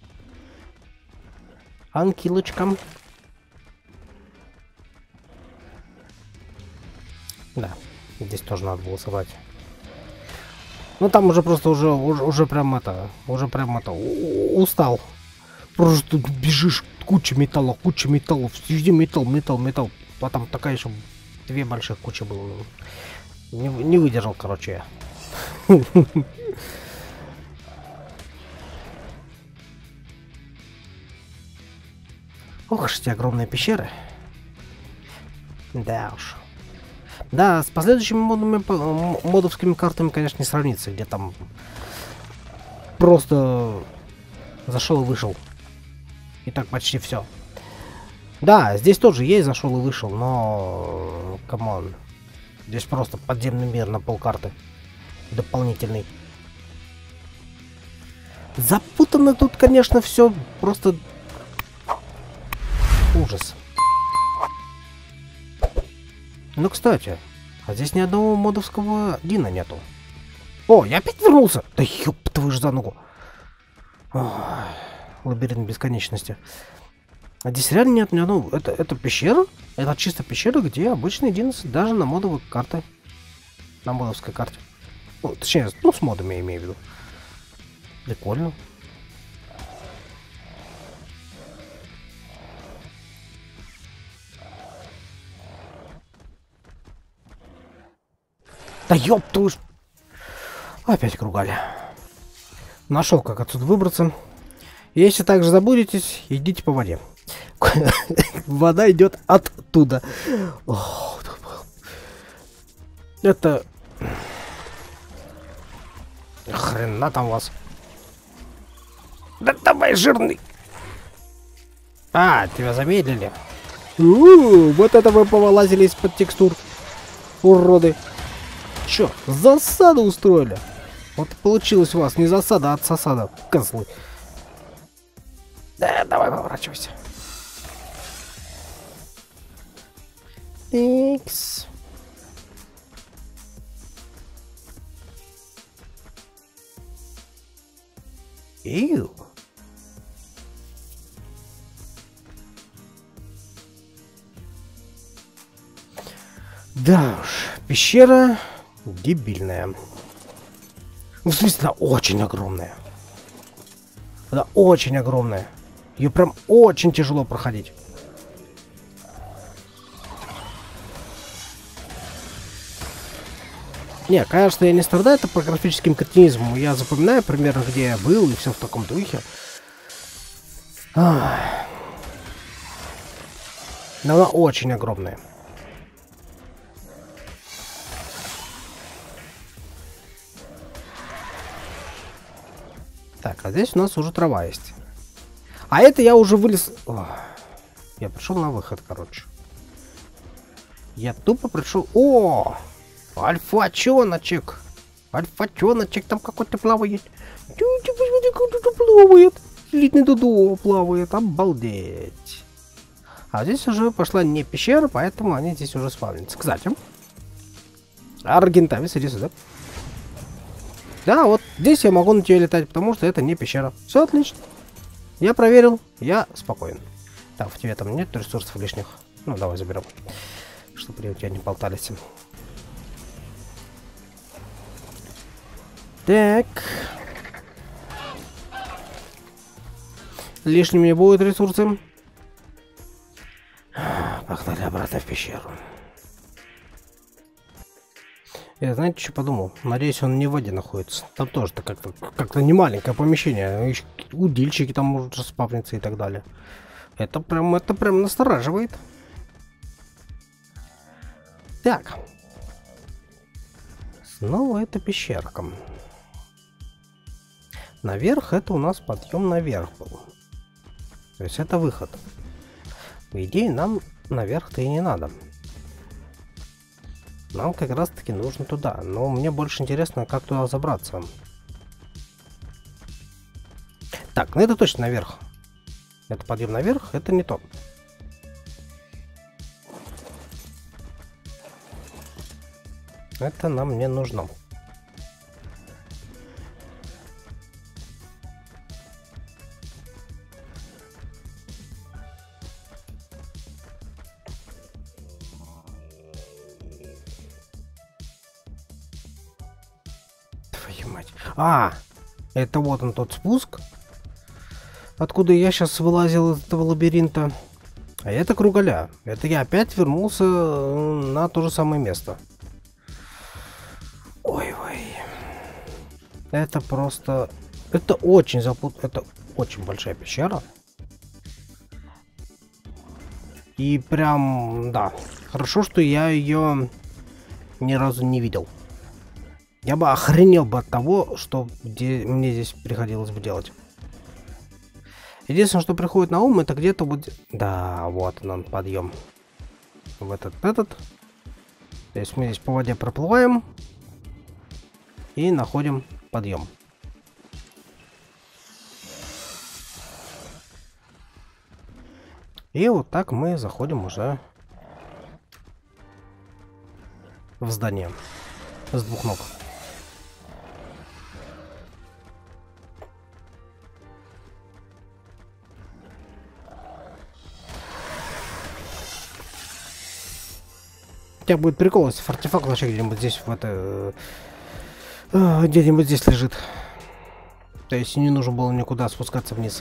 Анкилочка. Да, здесь тоже надо было собрать. Ну там уже просто уже, уже, уже прям это, уже прям это, устал. Просто бежишь, куча металла, куча металлов, везде металл, металл, металл. А там такая еще две больших кучи было. Не, не выдержал, короче, я. Ох ж эти огромные пещеры. Да уж. Да, с последующими модами, модовскими картами, конечно, не сравнится, где там просто зашел и вышел. И так почти все. Да, здесь тоже есть зашел и вышел, но камон. Здесь просто подземный мир на полкарты. Дополнительный. Запутано тут, конечно, все просто ужас. Ну, кстати, а здесь ни одного модовского Дина нету. О, я опять вернулся! Да ёб твою ж за ногу. Ой, лабиринт бесконечности. А здесь реально нет ни одного... Это, это пещера? Это чисто пещера, где обычный Дин даже на модовой карте. На модовской карте. Ну, точнее, ну, с модами я имею в виду. Прикольно. Да ёб твою ж... Опять кругали. Нашел, как отсюда выбраться. Если также забудетесь, идите по воде. Вода идет оттуда. Это... Хрена там у вас. Да давай, жирный. А, тебя замедлили. У-у-у, вот это вы повылазили из-под текстур. Уроды. Чё, засаду устроили? Вот получилось у вас не засада, а отсосада. Козлы. Да, давай поворачивайся. Икс. Ию. Да уж, пещера дебильная. В смысле, она очень огромная. Она очень огромная. Ее прям очень тяжело проходить. Не, конечно, я не страдаю топографическим кретинизмом. Я запоминаю примерно, где я был, и все в таком духе. Ах. Но она очень огромная. Так, а здесь у нас уже трава есть. А это я уже вылез... Ох. Я пришел на выход, короче. Я тупо пришел... О! Альфа-чоночек! Альфа-чоночек там какой-то плавает. Плавает. Литный дуду плавает. Обалдеть. А здесь уже пошла не пещера, поэтому они здесь уже спавнятся. Кстати. Аргентавис, иди сюда. Да, вот здесь я могу на тебе летать, потому что это не пещера. Все отлично. Я проверил, я спокоен. Так, в тебе там нет ресурсов лишних. Ну, давай заберем. Чтобы у тебя не болтались. Так. Лишними не будут ресурсы. Погнали обратно в пещеру. Я, знаете, что подумал? Надеюсь, он не в воде находится. Там тоже-то как-то как-то не маленькое помещение. Удильщики там могут спавниться и так далее. Это прям, это прям настораживает. Так. Снова это пещерка. Наверх это у нас подъем наверх был. То есть это выход. По идее, нам наверх-то и не надо. Нам как раз таки нужно туда. Но мне больше интересно, как туда забраться. Так, ну это точно наверх. Это подъем наверх, это не то. Это нам не нужно. Твою мать. А, это вот он тот спуск, откуда я сейчас вылазил из этого лабиринта. А это кругаля. Это я опять вернулся на то же самое место. Ой-ой. Это просто... Это очень запут... Это очень большая пещера. И прям... Да. Хорошо, что я ее ни разу не видел. Я бы охренел бы от того, что где мне здесь приходилось бы делать. Единственное, что приходит на ум, это где-то вот... Да, вот он, подъем. В этот, этот. То есть мы здесь по воде проплываем. И находим подъем. И вот так мы заходим уже в здание с двух ног. У тебя будет прикол, если артефакт вообще где-нибудь здесь в это э, где-нибудь здесь лежит. То есть не нужно было никуда спускаться вниз.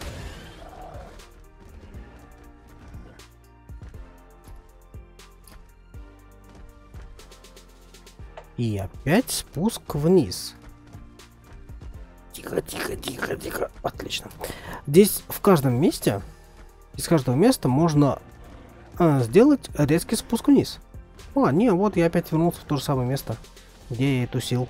И опять спуск вниз. Тихо, тихо, тихо, тихо. Отлично. Здесь в каждом месте, из каждого места можно а, сделать резкий спуск вниз. О, не, вот я опять вернулся в то же самое место, где я и тусил.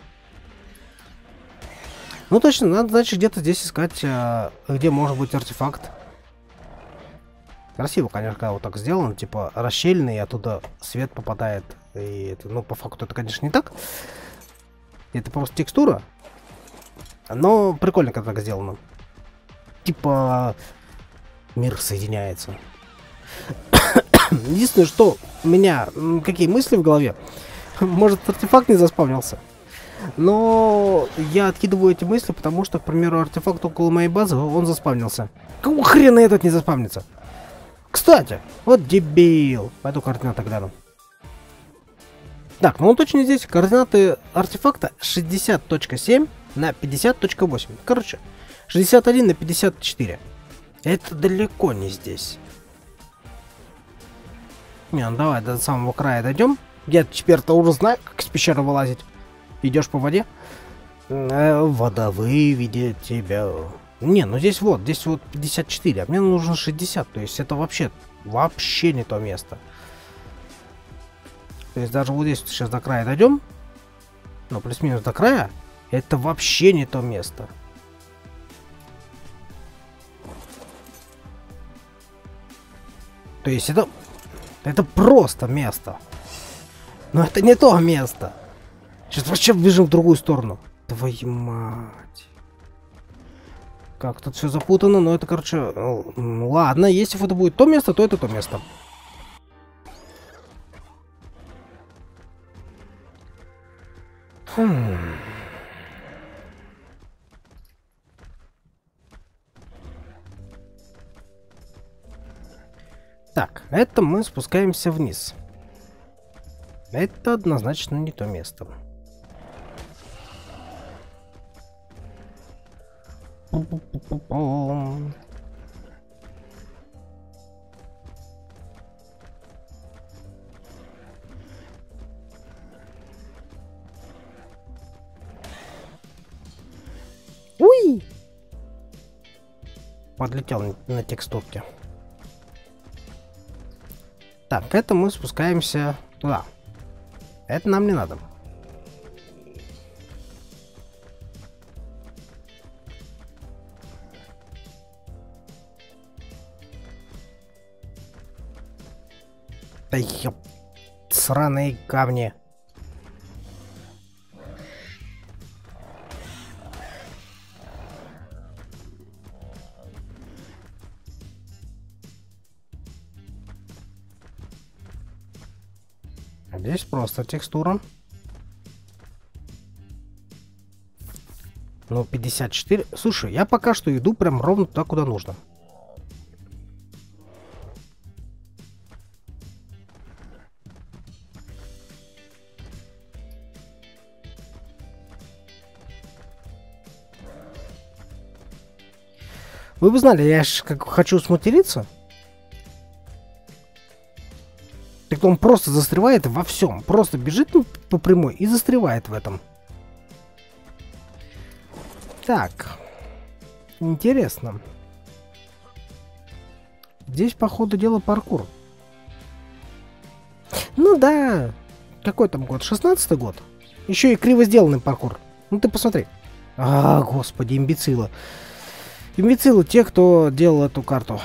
Ну точно, надо, значит, где-то здесь искать, а, где может быть артефакт. Красиво, конечно, когда вот так сделано, типа расщелина, и оттуда свет попадает. И это, ну, по факту это, конечно, не так. Это просто текстура. Но прикольно, когда так сделано. Типа мир соединяется. Единственное, что у меня, какие мысли в голове. Может, артефакт не заспавнился. Но я откидываю эти мысли, потому что, к примеру, артефакт около моей базы, он заспавнился. Какого хрена этот не заспавнится? Кстати, вот дебил. Пойду координаты гляну. Так, ну он точно здесь. Координаты артефакта шестьдесят точка семь на пятьдесят точка восемь. Короче, шестьдесят один на пятьдесят четыре. Это далеко не здесь. Не, ну давай до самого края дойдем. Я теперь-то уже знаю, как из пещеры вылазить. Идешь по воде. Э, вода выведет тебя. Не, ну здесь вот, здесь вот пятьдесят четыре, а мне нужно шестьдесят. То есть это вообще, вообще не то место. То есть даже вот здесь сейчас до края дойдем. Ну, плюс-минус до края. Это вообще не то место. То есть это... Это просто место. Но это не то место. Сейчас вообще бежим в другую сторону. Твою мать. Как тут все запутано, но это, короче... Ну, ладно, если это будет то место, то это то место. Хм. Так, это мы спускаемся вниз. Это однозначно не то место. Пу-пу-пу-пу-пум. Уй! Подлетел на, на текстурке. Так, это мы спускаемся туда. Это нам не надо. Да ёп, сраные камни. Здесь просто текстура. Ну, пятьдесят четыре. Слушай, я пока что иду прям ровно туда, куда нужно. Вы бы знали, я ж как хочу сматериться. Так он просто застревает во всем. Просто бежит по прямой и застревает в этом. Так. Интересно. Здесь, по ходу дела, паркур. Ну да. Какой там год? шестнадцатый год. Еще и криво сделанный паркур. Ну ты посмотри. А, господи, имбецилы. Имбецилы те, кто делал эту карту.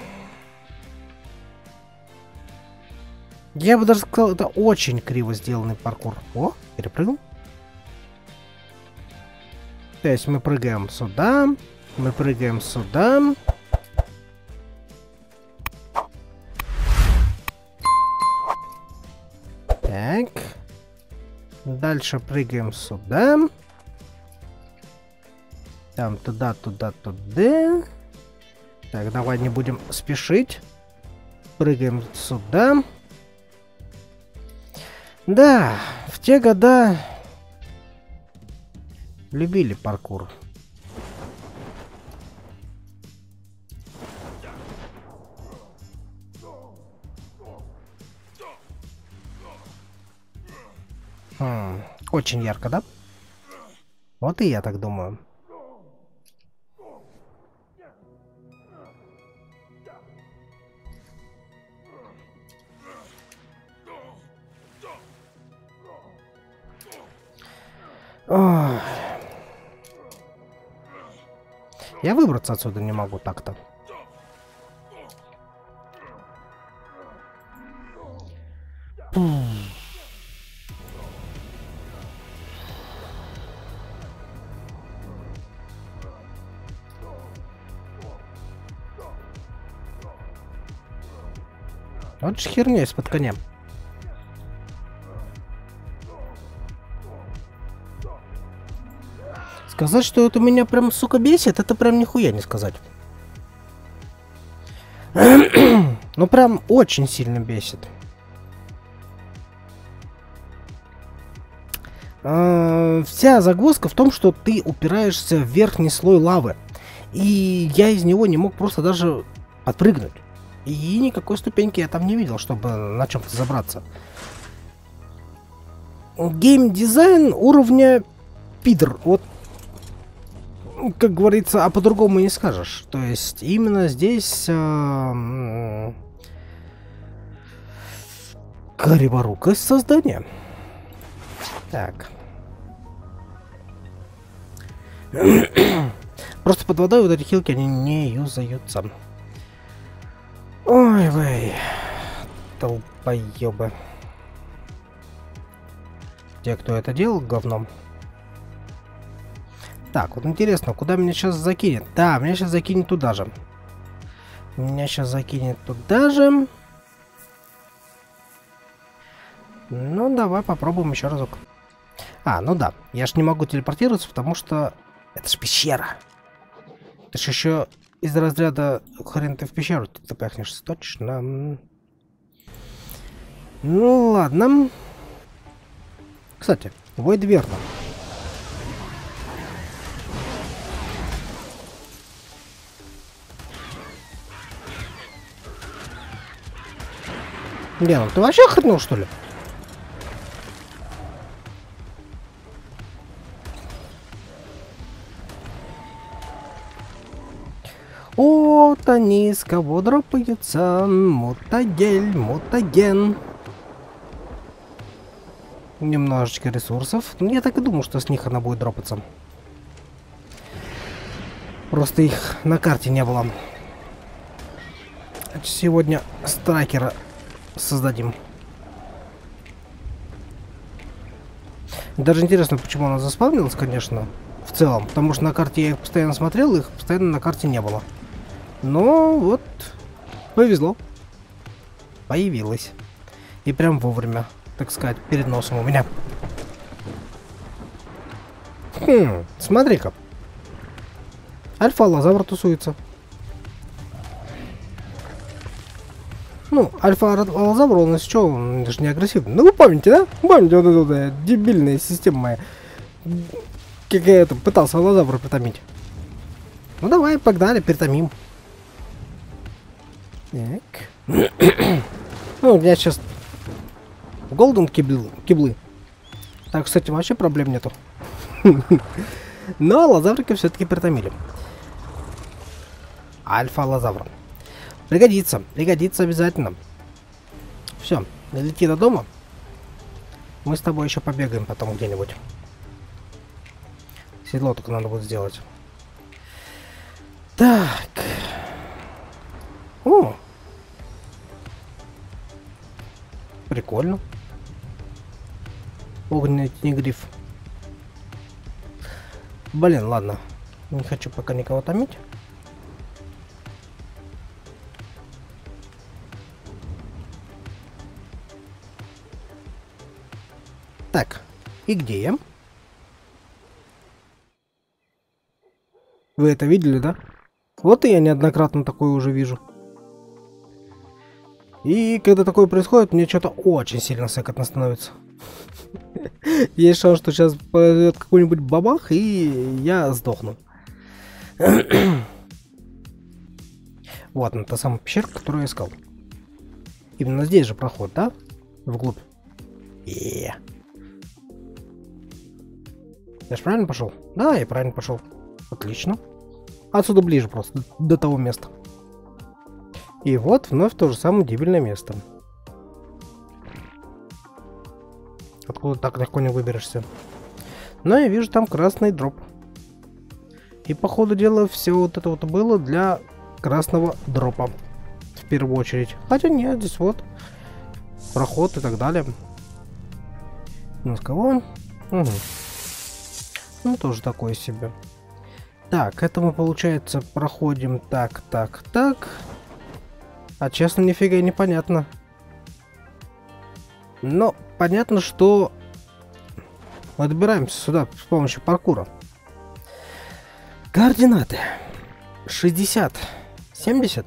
Я бы даже сказал, это очень криво сделанный паркур. О, перепрыгнул. То есть мы прыгаем сюда. Мы прыгаем сюда. Дальше прыгаем сюда. Там туда, туда, туда. Так, давай не будем спешить. Прыгаем сюда. Да, в те года любили паркур. Хм, очень ярко, да? Вот и я так думаю. Ох. Я выбраться отсюда не могу так-то. Вот же херня из-под коня. Сказать, что это меня прям, сука, бесит, это прям нихуя не сказать. Ну прям очень сильно бесит. Вся загвоздка в том, что ты упираешься в верхний слой лавы. И я из него не мог просто даже отпрыгнуть. И никакой ступеньки я там не видел, чтобы на чем-то забраться. Геймдизайн уровня пидор. Вот, как говорится, а по-другому не скажешь. То есть именно здесь э, криворукое создание. Так. Просто под водой вот эти хилки, они не юзаются. Ой, вей. Толпоёбы. Те, кто это делал, говном. Так, вот интересно, куда меня сейчас закинет? Да, меня сейчас закинет туда же. Меня сейчас закинет туда же. Ну, давай попробуем еще разок. А, ну да, я ж не могу телепортироваться, потому что это ж пещера. Ты ж еще из разряда хрен ты в пещеру ты запахнешься, точно. Ну ладно. Кстати, Войд верно. Не, ну ты вообще охренел, что ли? Вот они с кого дропаются. Мутагель, мутаген. Немножечко ресурсов. Я так и думал, что с них она будет дропаться. Просто их на карте не было. Сегодня страйкера создадим. Даже интересно, почему она заспавнилась, конечно, в целом. Потому что на карте я их постоянно смотрел, их постоянно на карте не было. Но вот повезло. Появилась. И прям вовремя, так сказать, перед носом у меня. Хм, смотри-ка. Альфа-аллозавр тусуется. Ну, альфа-аллозавр, он из чего? Он даже не агрессивный. Ну, вы помните, да? Помните вот эту да, дебильная система моя? Как я это пытался аллозавра притомить. Ну, давай, погнали, перетомим. Так. Ну, у меня сейчас голден киблы, киблы. Так, кстати, вообще проблем нету. Но лазаврика все-таки притомили. Альфа-лазавр. Пригодится, пригодится обязательно. Все, лети до дома. Мы с тобой еще побегаем потом где-нибудь. Седло только надо будет сделать. Так. О! Прикольно. Огненный тенегриф. Блин, ладно. Не хочу пока никого томить. Так. И где я? Вы это видели, да? Вот и я неоднократно такое уже вижу. И когда такое происходит, мне что-то очень сильно сэкотно становится. Есть шанс, что сейчас произойдет какой-нибудь бабах, и я сдохну. Вот она, та самая пещерка, которую я искал. Именно здесь же проход, да? Вглубь. Е-е-е. Я же правильно пошел? Да, я правильно пошел. Отлично. Отсюда ближе просто, до того места. И вот вновь то же самое дебильное место. Откуда так легко не выберешься. Но я вижу там красный дроп. И по ходу дела все вот это вот было для красного дропа. В первую очередь. Хотя нет, здесь вот проход и так далее. Ну, с кого? Угу. Ну, тоже такое себе. Так, это мы, получается, проходим так, так, так. А честно, нифига непонятно. Но понятно, что мы добираемся сюда с помощью паркура. Координаты. шестьдесят. семьдесят.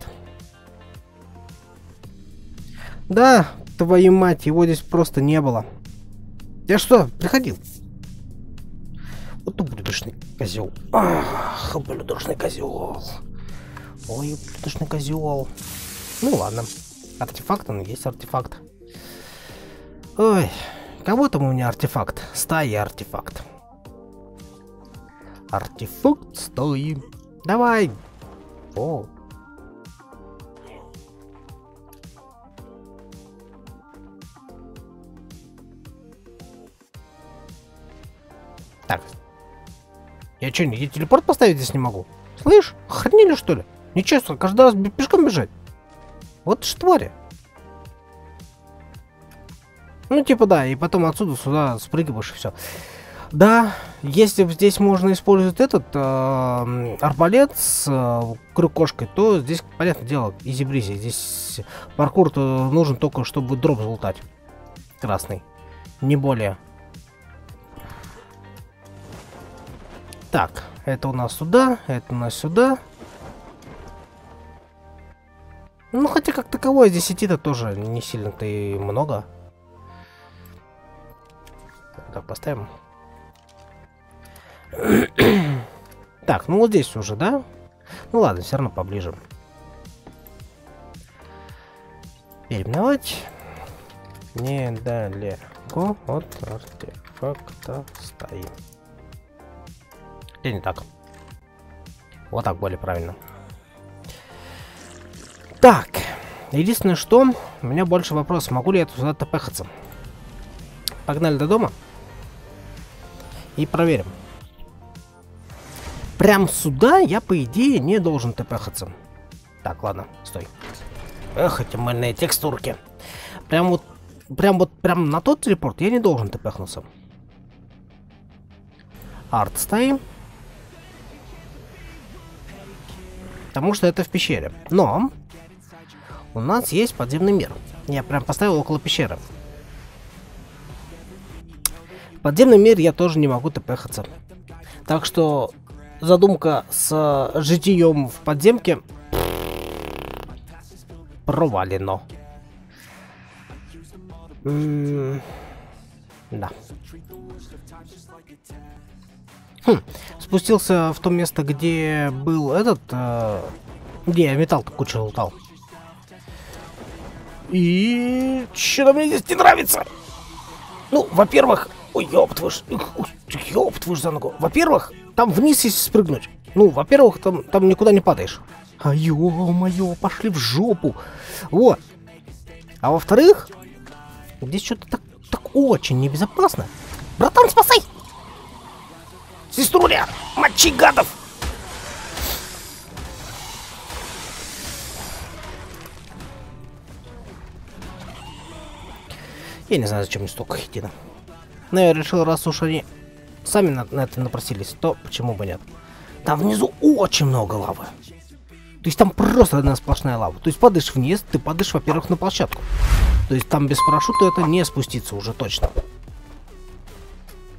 Да, твою мать, его здесь просто не было. Я что, приходил? Вот ублюдочный козел. Ах, ублюдочный козел. Ой, ублюдочный козел. Ну ладно. Артефакт, он есть артефакт. Ой, кого там у меня артефакт? Стая артефакт. Артефакт стаи. Давай. О. Так. Я что, я телепорт поставить здесь не могу? Слышь, охренели что ли? Нечестно, каждый раз пешком бежать. Вот ж твари. Ну, типа, да, и потом отсюда сюда спрыгиваешь и все. Да, если здесь можно использовать этот э, арбалет с э, крюкошкой, то здесь, понятное дело, изи-бризи. Здесь паркур-то нужен только, чтобы дроп залутать. Красный. Не более. Так, это у нас сюда, это у нас сюда. Ну, хотя как таковое здесь идти-то тоже не сильно-то и много. Так, поставим. Так, ну вот здесь уже, да? Ну ладно, все равно поближе. Переименовать. Недалеко от артефакта стоим. Или не так. Вот так более правильно. Так. Единственное, что у меня больше вопросов. Могу ли я туда тпхаться? Погнали до дома. И проверим. Прям сюда я, по идее, не должен тпхаться. Так, ладно, стой. Эх, эти мыльные текстурки. Прям вот, прям вот, прям на тот телепорт я не должен тпхнуться. Арт стоим. Потому что это в пещере. Но у нас есть подземный мир. Я прям поставил около пещеры. В подземный мир я тоже не могу тпхаться. Так что задумка с житием в подземке провалено. М-м- да. Хм. Спустился в то место, где был этот... Э, где я металл-то кучу лутал. И... Что-то мне здесь не нравится. Ну, во-первых... Ой, ёб твою ж... Ёб твою ж за ногу. Во-первых, там вниз если спрыгнуть. Ну, во-первых, там, там никуда не падаешь. А ё-моё, пошли в жопу. Вот. А во-вторых, здесь что-то так, так очень небезопасно. Братан, спасай! Сеструля, мочи гадов! Я не знаю, зачем мне столько хитина. Но я решил, раз уж они сами на, на это напросились, то почему бы нет. Там внизу очень много лавы. То есть там просто одна сплошная лава. То есть падаешь вниз, ты падаешь, во-первых, на площадку. То есть там без парашюта это не спуститься уже точно.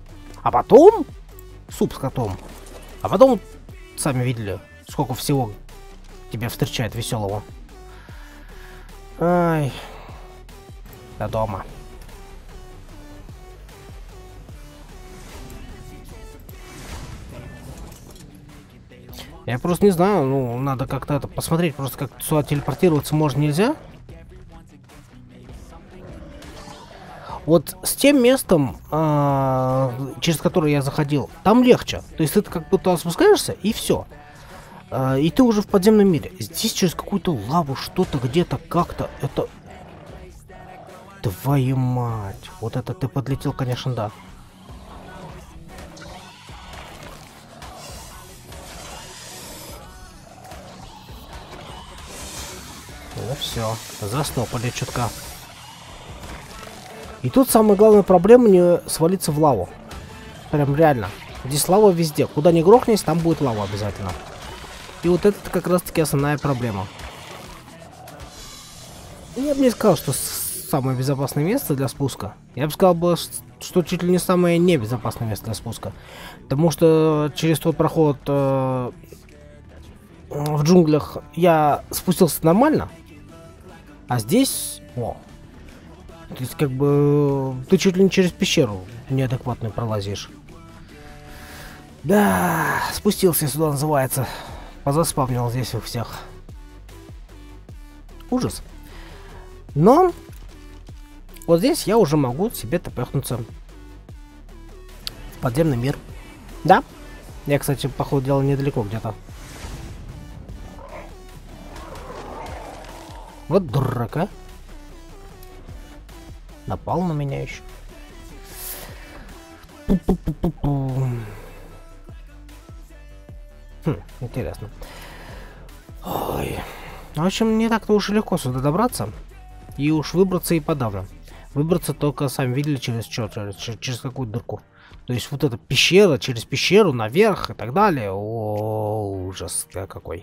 А потом суп с котом. А потом, сами видели, сколько всего тебя встречает веселого. Ай. До дома. Я просто не знаю, ну, надо как-то это посмотреть, просто как сюда телепортироваться можно, нельзя. Вот с тем местом, а, через которое я заходил, там легче. То есть ты как будто спускаешься, и все. А, и ты уже в подземном мире. Здесь через какую-то лаву, что-то, где-то, как-то, это... Твою мать. Вот это ты подлетел, конечно, да. Ну все, застопали чутка. И тут самая главная проблема не свалиться в лаву. Прям реально. Здесь лава везде. Куда ни грохнись, там будет лава обязательно. И вот это как раз таки основная проблема. Я бы не сказал, что самое безопасное место для спуска. Я бы сказал, бы, что чуть ли не самое небезопасное место для спуска. Потому что через тот проход э, в джунглях я спустился нормально. А здесь... О, то есть, как бы, ты чуть ли не через пещеру неадекватно пролазишь. Да, спустился сюда, называется. Позаспавнил здесь у всех. Ужас. Но, вот здесь я уже могу себе топехнуться в подземный мир. Да. Я, кстати, по ходу дела недалеко где-то. Вот дурак, а. Напал на меня еще. Хм, интересно. Ой. В общем, не так-то уж и легко сюда добраться. И уж выбраться и подавно. Выбраться только, сами видели, через что? Через, через какую дырку. То есть вот эта пещера, через пещеру, наверх и так далее. О, ужас какой.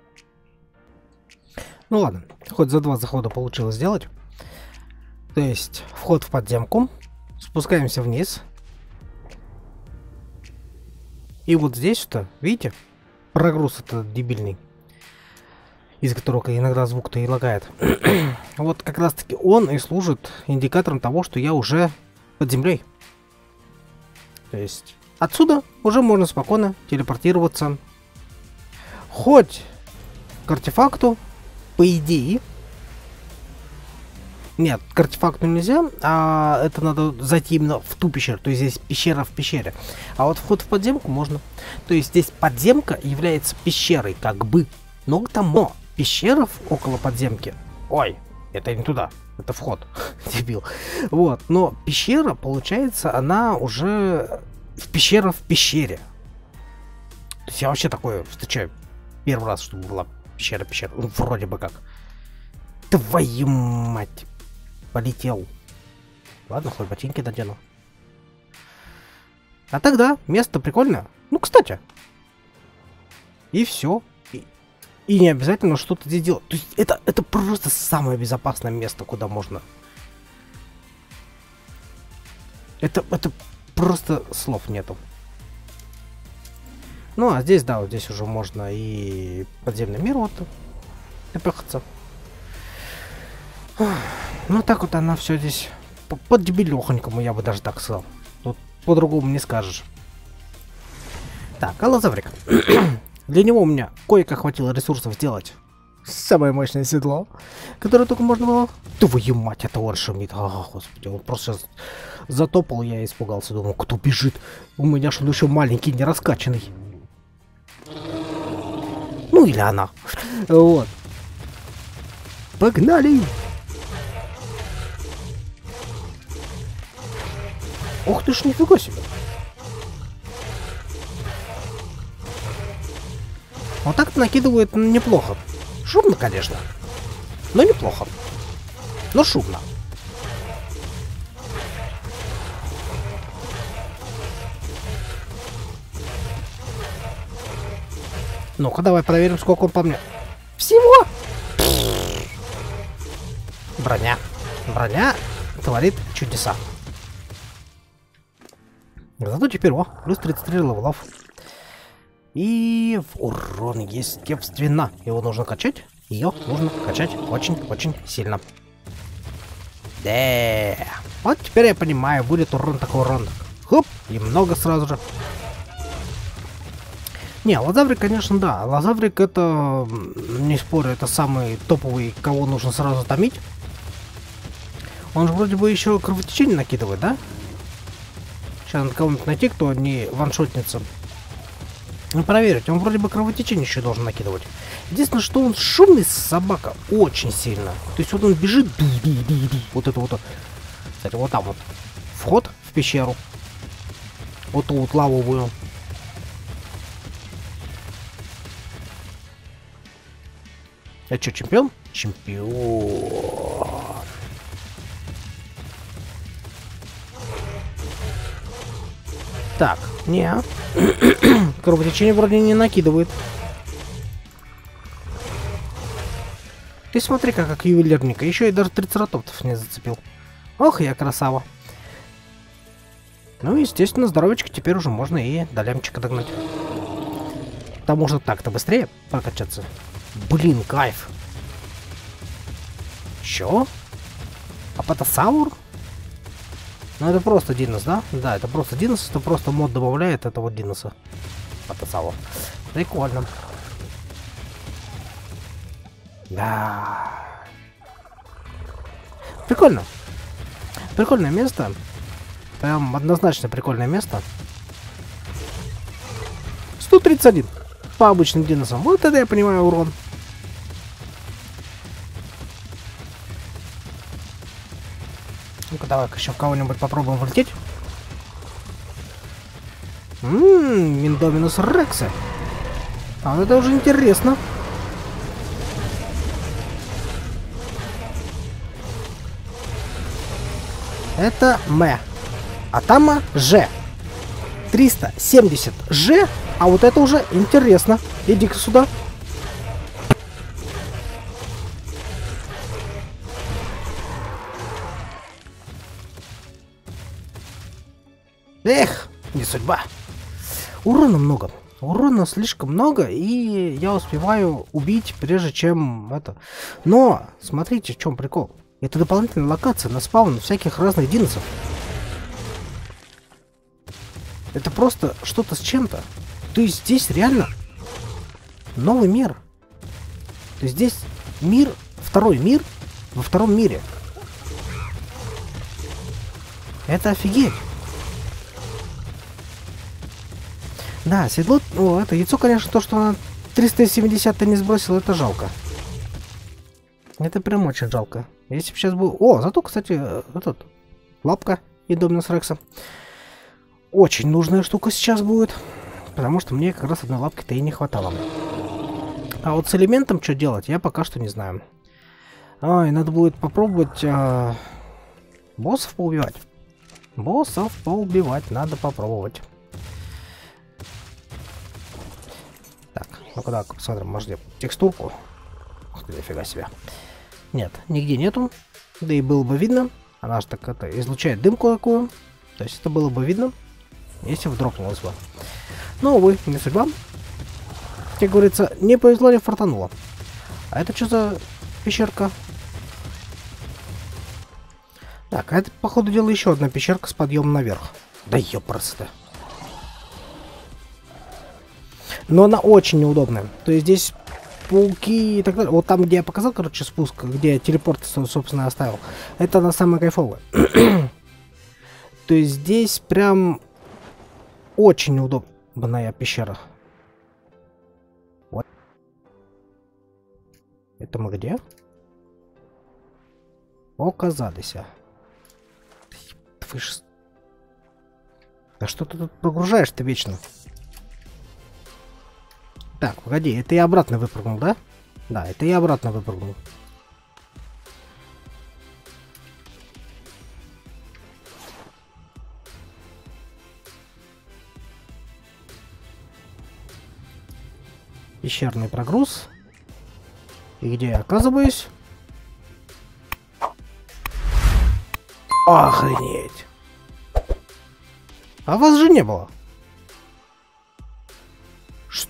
Ну ладно, хоть за два захода получилось сделать. То есть вход в подземку, спускаемся вниз. И вот здесь-то, видите, прогруз этот дебильный, из которого иногда звук-то и лагает. Вот как раз таки он и служит индикатором того, что я уже под землей. То есть отсюда уже можно спокойно телепортироваться хоть к артефакту, по идее. Нет, к артефакту нельзя, а это надо зайти именно в ту пещеру, то есть здесь пещера в пещере. А вот вход в подземку можно. То есть здесь подземка является пещерой, как бы. Но там но пещера около подземки. Ой, это не туда, это вход, дебил. Вот, но пещера, получается, она уже в пещера в пещере. То есть я вообще такое встречаю первый раз, чтобы была пещера-пещера. Ну, вроде бы как. Твою мать. Полетел. Ладно, хоть ботинки надену. А тогда место прикольное. Ну, кстати. И все. И, и не обязательно что-то здесь делать. То есть это, это просто самое безопасное место, куда можно. Это, это просто слов нету. Ну, а здесь, да, вот здесь уже можно и подземный мир вот напихаться. Ну, так вот она все здесь по-дебилёхонькому, я бы даже так сказал. Тут по-другому не скажешь. Так, аллозаврик. Для него у меня кое-как хватило ресурсов сделать самое мощное седло, которое только можно было. Твою мать, это он шумит. А, господи, он просто сейчас затопал, я испугался. Думал, кто бежит? У меня что он еще маленький, не раскачанный. Ну или она. Вот. Погнали! Ох ты ж, нифига себе. Вот так-то накидывает неплохо. Шумно, конечно. Но неплохо. Но шумно. Ну-ка, давай проверим, сколько он по мне. Всего! Броня. Броня творит чудеса. Зато теперь, о, плюс тридцать три левелов. И урон естественно. Его нужно качать. Ее нужно качать очень-очень сильно. Да. Вот теперь я понимаю, будет урон такой урон. Хоп, и много сразу же. Не, Лазаврик, конечно, да. Лазаврик это, не спорю, это самый топовый, кого нужно сразу томить. Он же вроде бы еще кровотечение накидывает, да? Сейчас надо кого-нибудь найти, кто не ваншотница. Ну, проверить. Он вроде бы кровотечение еще должен накидывать. Единственное, что он шумный собака очень сильно. То есть вот он бежит. Вот это вот. Кстати, вот там вот. Вход в пещеру. Вот ту вот лавовую. Я что, чемпион? Чемпион. Так, не. Кровотечение вроде не накидывает. Ты смотри-ка, как ювелирника. Еще и даже трицератоптов не зацепил. Ох, я красава. Ну, естественно, здоровечко теперь уже можно и до лямчика догнать. Там можно так-то быстрее прокачаться. Блин, кайф. Чё? А Патасаур? Ну, это просто Динос, да? Да, это просто Динос. Это просто мод добавляет этого Диноса. Патасаур. Прикольно. Да. Прикольно. Прикольное место. Прям однозначно прикольное место. сто тридцать один. По обычным Диносам. Вот это я понимаю урон. Ну-ка, давай-ка еще в кого-нибудь попробуем влететь. Ммм, Индоминус Рекса. А вот это уже интересно. Это М. А там Ж. триста семьдесят Ж. А вот это уже интересно. Иди-ка сюда. Эх, не судьба. Урона много. Урона слишком много, и я успеваю убить, прежде чем это. Но, смотрите, в чем прикол. Это дополнительная локация на спаун всяких разных диносов. Это просто что-то с чем-то. То есть здесь реально новый мир. То есть здесь мир, второй мир во втором мире. Это офигеть. Да, седло, ну, это яйцо, конечно, то, что она триста семьдесят не сбросила, это жалко. Это прям очень жалко. Если бы сейчас был... О, зато, кстати, этот, лапка Индоминус Рекса. Очень нужная штука сейчас будет. Потому что мне как раз одной лапки-то и не хватало. А вот с элементом что делать, я пока что не знаю. Ай, надо будет попробовать а... боссов поубивать. Боссов поубивать надо попробовать. Так, ну-ка, да, посмотрим, может, текстурку. Ух ты, нифига себе. Нет, нигде нету. Да и было бы видно. Она же так это излучает дымку такую. То есть это было бы видно, если бы дропнулось бы. Но, увы, не судьба. Как говорится, не повезло, не фартануло. А это что за пещерка? Так, а это, походу дела, еще одна пещерка с подъемом наверх. Да ёпрст-то. Но она очень неудобная. То есть здесь пауки и так далее. Вот там, где я показал, короче, спуск, где я телепорт, собственно, оставил. Это она самая кайфовая. То есть здесь прям очень неудобная пещера. Вот. Это мы где? Оказалися. Вы ж... Да что ты тут прогружаешь-то вечно? Так, погоди, это я обратно выпрыгнул, да? Да, это я обратно выпрыгнул. Пещерный прогруз. И где я оказываюсь? Охренеть! А вас же не было. Ш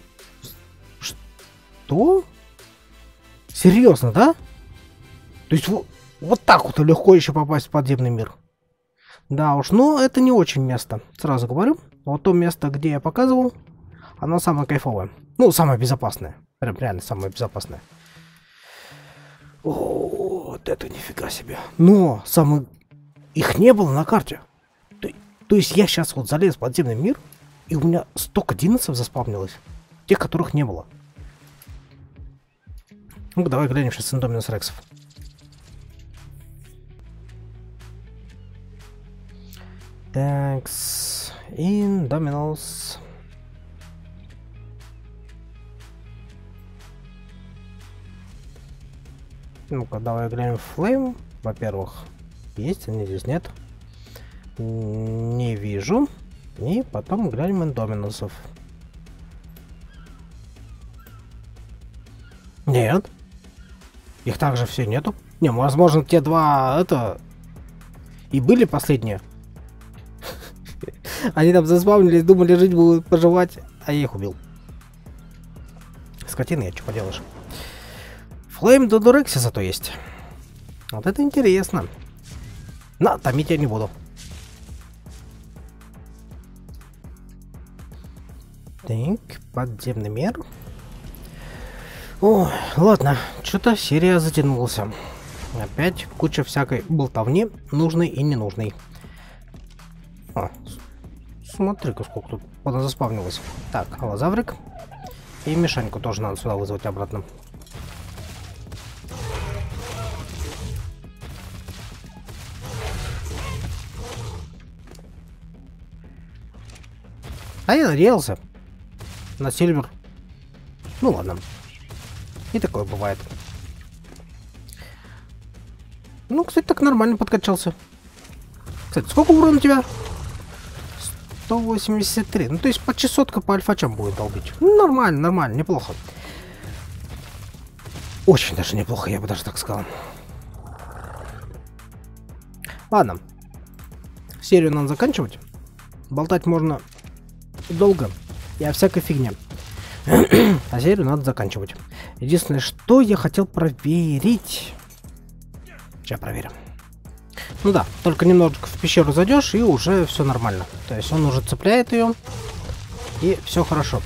Что? Серьезно, да? То есть вот, вот так вот легко еще попасть в подземный мир. Да уж, но это не очень место. Сразу говорю. Вот то место, где я показывал, оно самое кайфовое. Ну, самое безопасное. Прям реально самое безопасное. О, вот это нифига себе. Но самое... Их не было на карте. То, то есть я сейчас вот залез в подземный мир, и у меня столько диносов заспавнилось. Тех, которых не было. Ну-ка, давай глянем сейчас Индоминус Рексов. Такс. Индоминус. Ну-ка, давай глянем Флейм. Во-первых, есть, они здесь нет. Не вижу. И потом глянем Индоминусов. Нет. Их также все нету. Не, возможно, те два, это... И были последние. Они там заспавнились, думали, жить будут, поживать, а я их убил. Скотина, я что поделаешь. Флейм Додорекси зато есть. Вот это интересно. Но томить я не буду. Так, подземный мир. О, ладно, что-то серия затянулась. Опять куча всякой болтовни, нужной и ненужной. А, смотри-ка, сколько тут подозаспавнилось. Так, аллозаврик. И Мишаньку тоже надо сюда вызвать обратно. А я надеялся на Сильвер. Ну ладно. И такое бывает. Ну, кстати, так нормально подкачался. Кстати, сколько урона у тебя? сто восемьдесят три. Ну, то есть почти сотка по альфачам будет долбить. Ну, нормально, нормально, неплохо. Очень даже неплохо, я бы даже так сказал. Ладно. Серию надо заканчивать. Болтать можно долго и о всякой фигне. А серию надо заканчивать. Единственное, что я хотел проверить. Сейчас проверим. Ну да, только немножечко в пещеру зайдешь, и уже все нормально. То есть он уже цепляет ее, и все хорошо.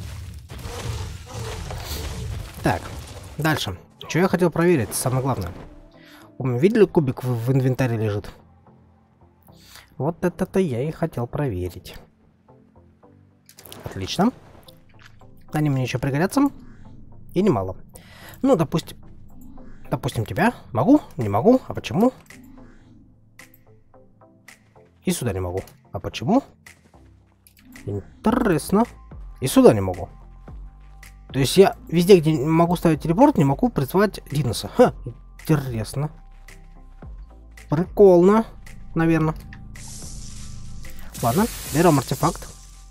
Так, дальше. Что я хотел проверить, самое главное. Вы видели, кубик в, в инвентаре лежит? Вот это-то я и хотел проверить. Отлично. Они мне еще пригодятся. И немало. Ну, допустим... Допустим, тебя. Могу? Не могу. А почему? И сюда не могу. А почему? Интересно. И сюда не могу. То есть я везде, где могу ставить телепорт, не могу призвать Диноса. Ха, интересно. Прикольно, наверное. Ладно, берем артефакт.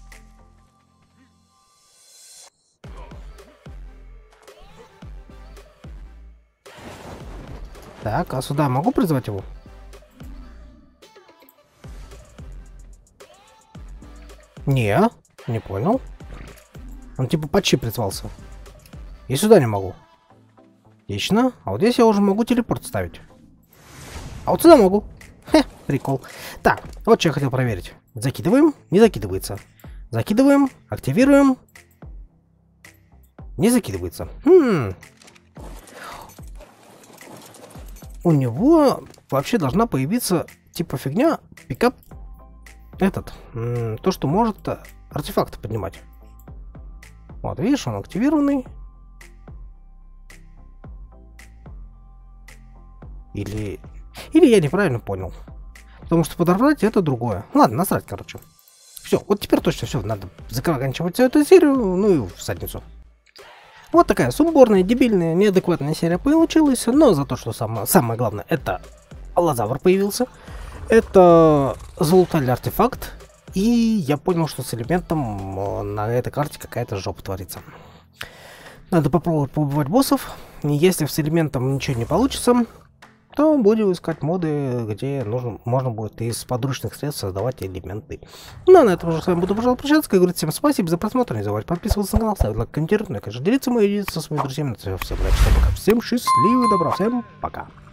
Так, а сюда могу призвать его? Не, не понял. Он типа почти призвался. И сюда не могу. Отлично. А вот здесь я уже могу телепорт ставить. А вот сюда могу. Хе, прикол. Так, вот что я хотел проверить. Закидываем, не закидывается. Закидываем, активируем. Не закидывается. Хм. У него вообще должна появиться типа фигня, пикап этот, то, что может артефакты поднимать. Вот, видишь, он активированный. Или... Или я неправильно понял. Потому что подорвать это другое. Ладно, насрать, короче. Все, вот теперь точно все, надо заканчивать всю эту серию, ну и в задницу. Вот такая сумбурная, дебильная, неадекватная серия получилась, но за то, что самое, самое главное, это аллозавр появился, это залутали артефакт, и я понял, что с элементом на этой карте какая-то жопа творится. Надо попробовать побывать боссов, если с элементом ничего не получится, то будем искать моды, где нужно, можно будет из подручных средств создавать элементы. Ну а на этом уже с вами буду, пожалуй, прощаться. Как говорится, всем спасибо за просмотр. Не забывайте подписываться на канал, ставить лайк, комментировать, ну и, конечно, делиться моей видео со своими друзьями. Всем удачи, всем пока, всем счастливого, добра, всем пока.